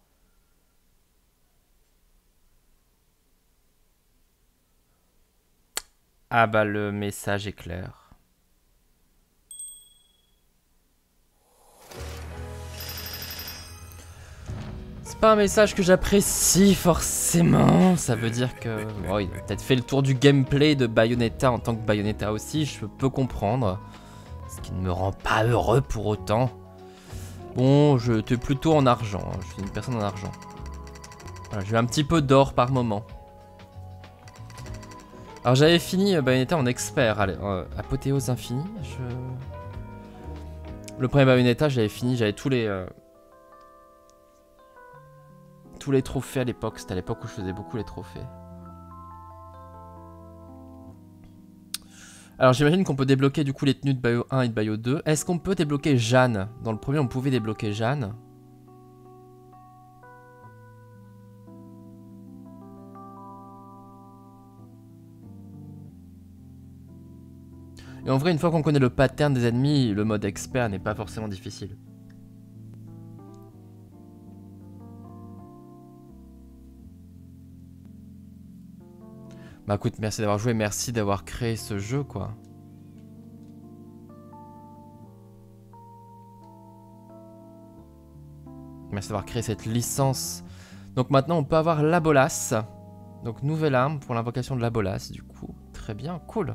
Ah bah le message est clair. C'est pas un message que j'apprécie forcément. Ça veut dire que... Bon, il a peut-être fait le tour du gameplay de Bayonetta en tant que Bayonetta aussi. Je peux comprendre. Ce qui ne me rend pas heureux pour autant. Bon, je t'ai plutôt en argent. Hein. Je suis une personne en argent. Voilà, j'ai un petit peu d'or par moment. Alors j'avais fini euh, Bayonetta en expert. Allez, euh, apothéose infinie. Je... Le premier Bayonetta, j'avais fini. J'avais tous les... Euh... Tous les trophées à l'époque. C'était à l'époque où je faisais beaucoup les trophées. Alors j'imagine qu'on peut débloquer du coup les tenues de Bayo un et de Bayo deux. Est-ce qu'on peut débloquer Jeanne? Dans le premier on pouvait débloquer Jeanne. Et en vrai une fois qu'on connaît le pattern des ennemis, le mode expert n'est pas forcément difficile. Bah écoute, merci d'avoir joué, merci d'avoir créé ce jeu quoi. Merci d'avoir créé cette licence. Donc maintenant on peut avoir la Bolas. Donc nouvelle arme pour l'invocation de la Bolas du coup. Très bien, cool.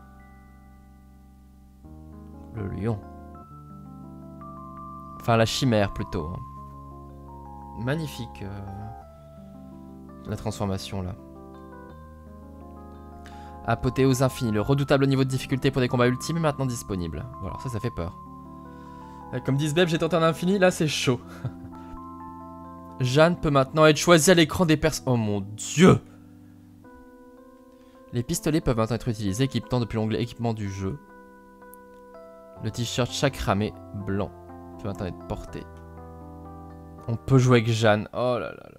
Le lion. Enfin la chimère plutôt. Hein. Magnifique euh, la transformation là. Apothéose infinie, le redoutable niveau de difficulté pour des combats ultimes est maintenant disponible. Voilà, ça, ça fait peur. Comme disent Beb, j'ai tenté un infini, là c'est chaud. Jeanne peut maintenant être choisie à l'écran des personnes. Oh mon dieu! Les pistolets peuvent maintenant être utilisés, équipement depuis l'onglet équipement du jeu. Le t-shirt chakramé blanc peut maintenant être porté. On peut jouer avec Jeanne. Oh là là là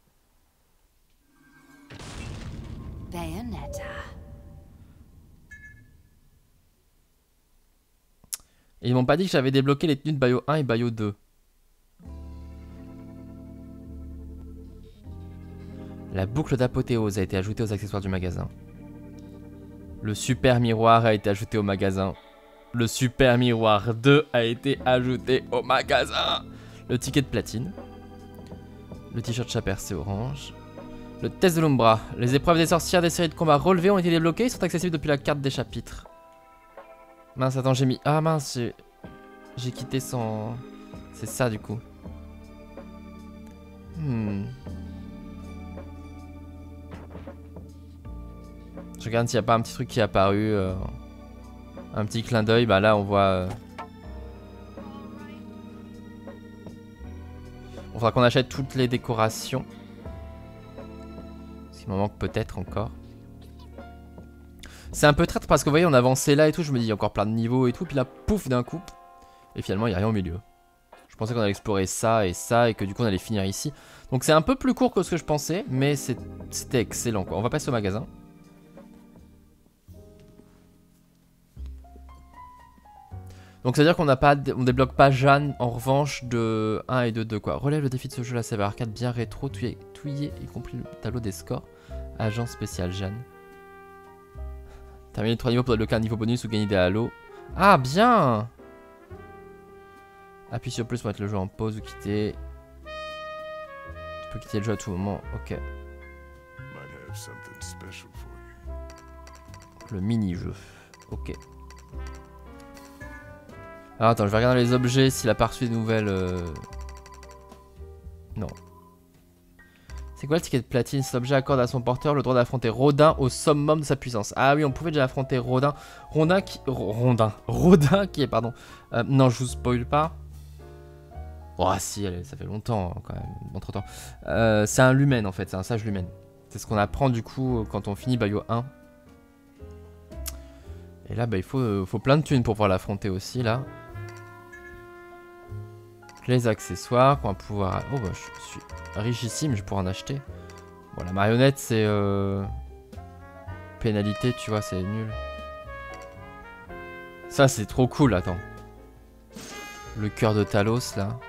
là. Bayonetta. Et ils m'ont pas dit que j'avais débloqué les tenues de Bayo un et Bayo deux. La boucle d'apothéose a été ajoutée aux accessoires du magasin. Le super miroir a été ajouté au magasin. Le super miroir deux a été ajouté au magasin. Le ticket de platine. Le t-shirt chat percé orange. Le test de l'Umbra. Les épreuves des sorcières des séries de combats relevées ont été débloquées et sont accessibles depuis la carte des chapitres. Mince, attends, j'ai mis... Ah mince, j'ai... J'ai quitté sans... C'est ça du coup. Hmm... Je regarde s'il n'y a pas un petit truc qui est apparu. Euh, un petit clin d'œil. Bah là, on voit. Euh, faudra qu'on achète toutes les décorations. Parce qu'il m'en manque peut-être encore. C'est un peu traître parce que vous voyez, on avançait là et tout. Je me dis, il y a encore plein de niveaux et tout. Puis là, pouf, d'un coup. Et finalement, il n'y a rien au milieu. Je pensais qu'on allait explorer ça et ça et que du coup, on allait finir ici. Donc c'est un peu plus court que ce que je pensais. Mais c'était excellent, quoi. On va passer au magasin. Donc ça veut dire qu'on n'a pas, on débloque pas Jeanne en revanche de un et de deux quoi. Relève le défi de ce jeu, la Save Arcade bien rétro, touillé, touillé, y compris le tableau des scores. Agent spécial Jeanne. Terminer les trois niveaux pour débloquer un niveau bonus ou gagner des halos. Ah bien. Appuie sur plus pour mettre le jeu en pause ou quitter. Tu peux quitter le jeu à tout moment, ok. Le mini-jeu, ok. Alors attends, je vais regarder les objets s'il a pas reçu des nouvelles. Euh... Non. C'est quoi le ticket de platine? Cet objet accorde à son porteur le droit d'affronter Rodin au summum de sa puissance. Ah oui, on pouvait déjà affronter Rodin. Rodin qui. Rodin. Rodin qui est, pardon. Euh, non, je vous spoil pas. Oh si, allez, ça fait longtemps quand même. Entre temps. Euh, c'est un lumen en fait, c'est un sage lumen. C'est ce qu'on apprend du coup quand on finit Bayo un. Et là, bah, il faut, faut plein de thunes pour pouvoir l'affronter aussi là. Les accessoires qu'on va pouvoir... Oh bah je suis richissime, je pourrais en acheter. Bon la marionnette c'est... Euh... Pénalité tu vois, c'est nul. Ça c'est trop cool, attends. Le cœur de Talos là.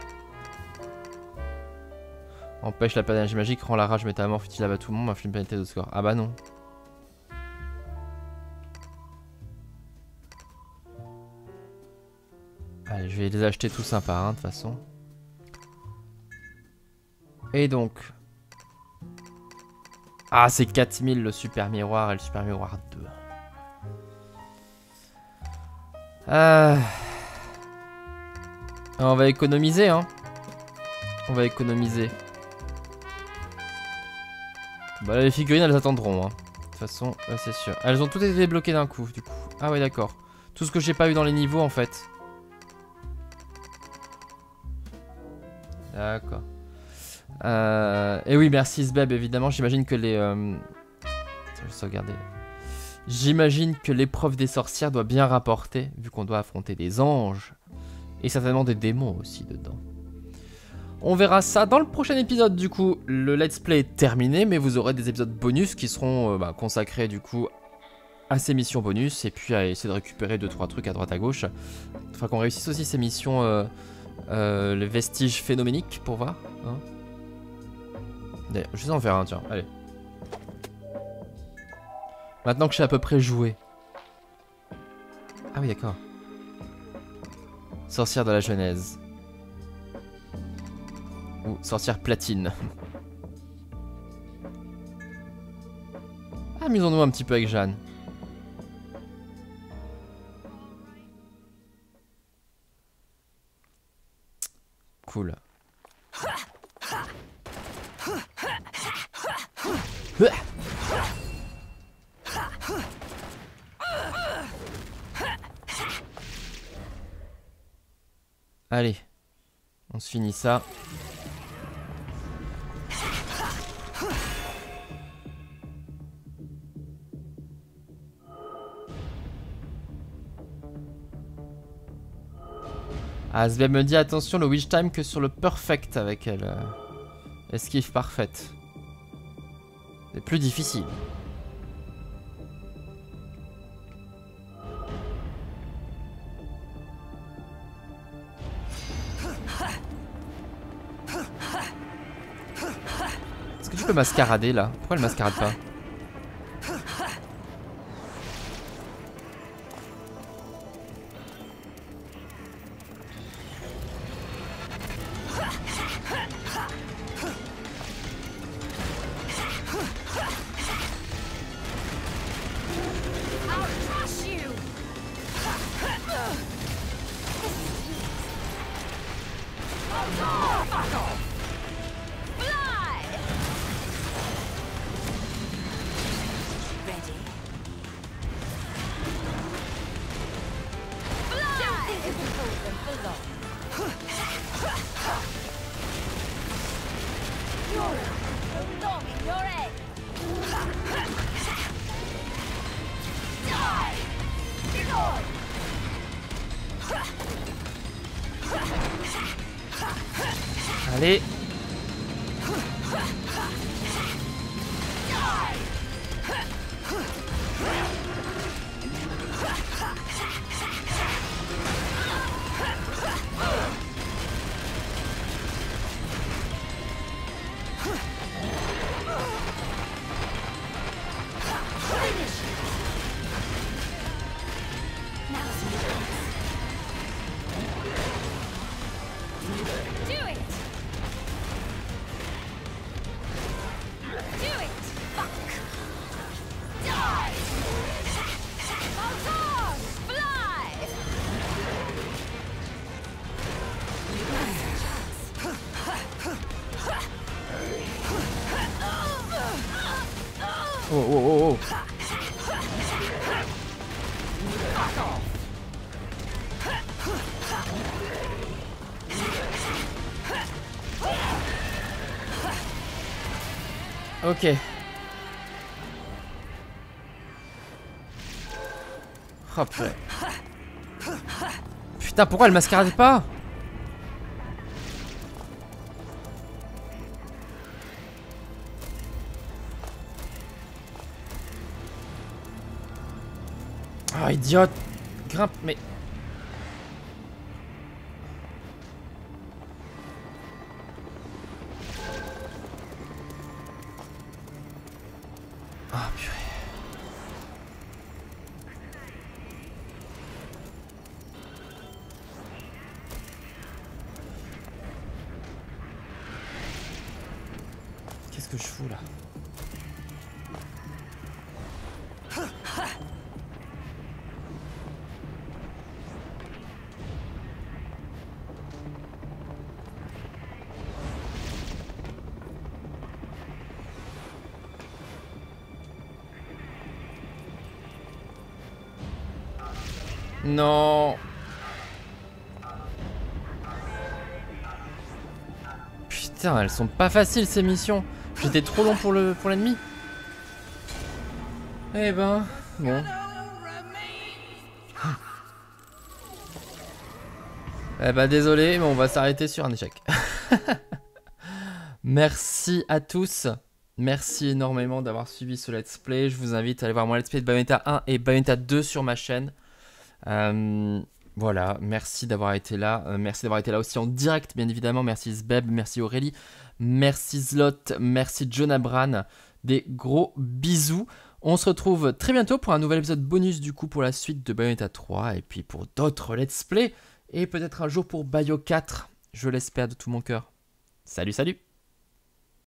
Empêche la pénalité magique, rend la rage métamorphe utilisable à tout le monde, inflige une pénalité de score. Ah bah non. Allez, je vais les acheter tous un par un de toute façon. Et donc... Ah, c'est quatre mille le super miroir et le super miroir deux. Ah... On va économiser, hein. On va économiser. Bah là, les figurines, elles attendront, hein. De toute façon, ouais, c'est sûr. Elles ont toutes été débloquées d'un coup, du coup. Ah ouais, d'accord. Tout ce que j'ai pas eu dans les niveaux, en fait. D'accord. Euh, et oui, merci Sbeb, évidemment. J'imagine que les... Euh... Je vais sauvegarder. J'imagine que l'épreuve des sorcières doit bien rapporter, vu qu'on doit affronter des anges. Et certainement des démons aussi dedans. On verra ça dans le prochain épisode, du coup. Le let's play est terminé, mais vous aurez des épisodes bonus qui seront euh, bah, consacrés, du coup, à ces missions bonus. Et puis à essayer de récupérer deux trois trucs à droite à gauche. Il faudra qu'on réussisse aussi ces missions... Euh... Euh, les vestiges phénoméniques pour voir. Hein. D'ailleurs, je vais en faire un, tiens, allez. Maintenant que j'ai à peu près joué. Ah oui, d'accord. Sorcière de la Genèse. Ou sorcière platine. Amusons-nous un petit peu avec Jeanne. Cool. Allez, on se finit ça. Asbeb me dit attention le witch time que sur le perfect avec elle. Euh, esquive parfaite. C'est plus difficile. Est-ce que tu peux mascarader là? Pourquoi elle mascarade pas? Allez. Oh oh oh oh. Ok. Oh purée. Putain, pourquoi elle mascarade pas? Oh idiote. Grimpe, mais... Ah purée. Qu'est-ce que je fous là? Non. Putain, elles sont pas faciles ces missions. J'étais trop long pour le pour l'ennemi. Eh ben, bon. Eh ben désolé, mais on va s'arrêter sur un échec. Merci à tous. Merci énormément d'avoir suivi ce let's play. Je vous invite à aller voir mon let's play de Bayonetta un et Bayonetta deux sur ma chaîne. Euh, voilà, merci d'avoir été là. Euh, merci d'avoir été là aussi en direct, bien évidemment. Merci Zbeb, merci Aurélie, merci Zlot, merci Jonah Bran. Des gros bisous. On se retrouve très bientôt pour un nouvel épisode bonus du coup pour la suite de Bayonetta trois et puis pour d'autres let's play et peut-être un jour pour Bayo quatre. Je l'espère de tout mon cœur. Salut, salut!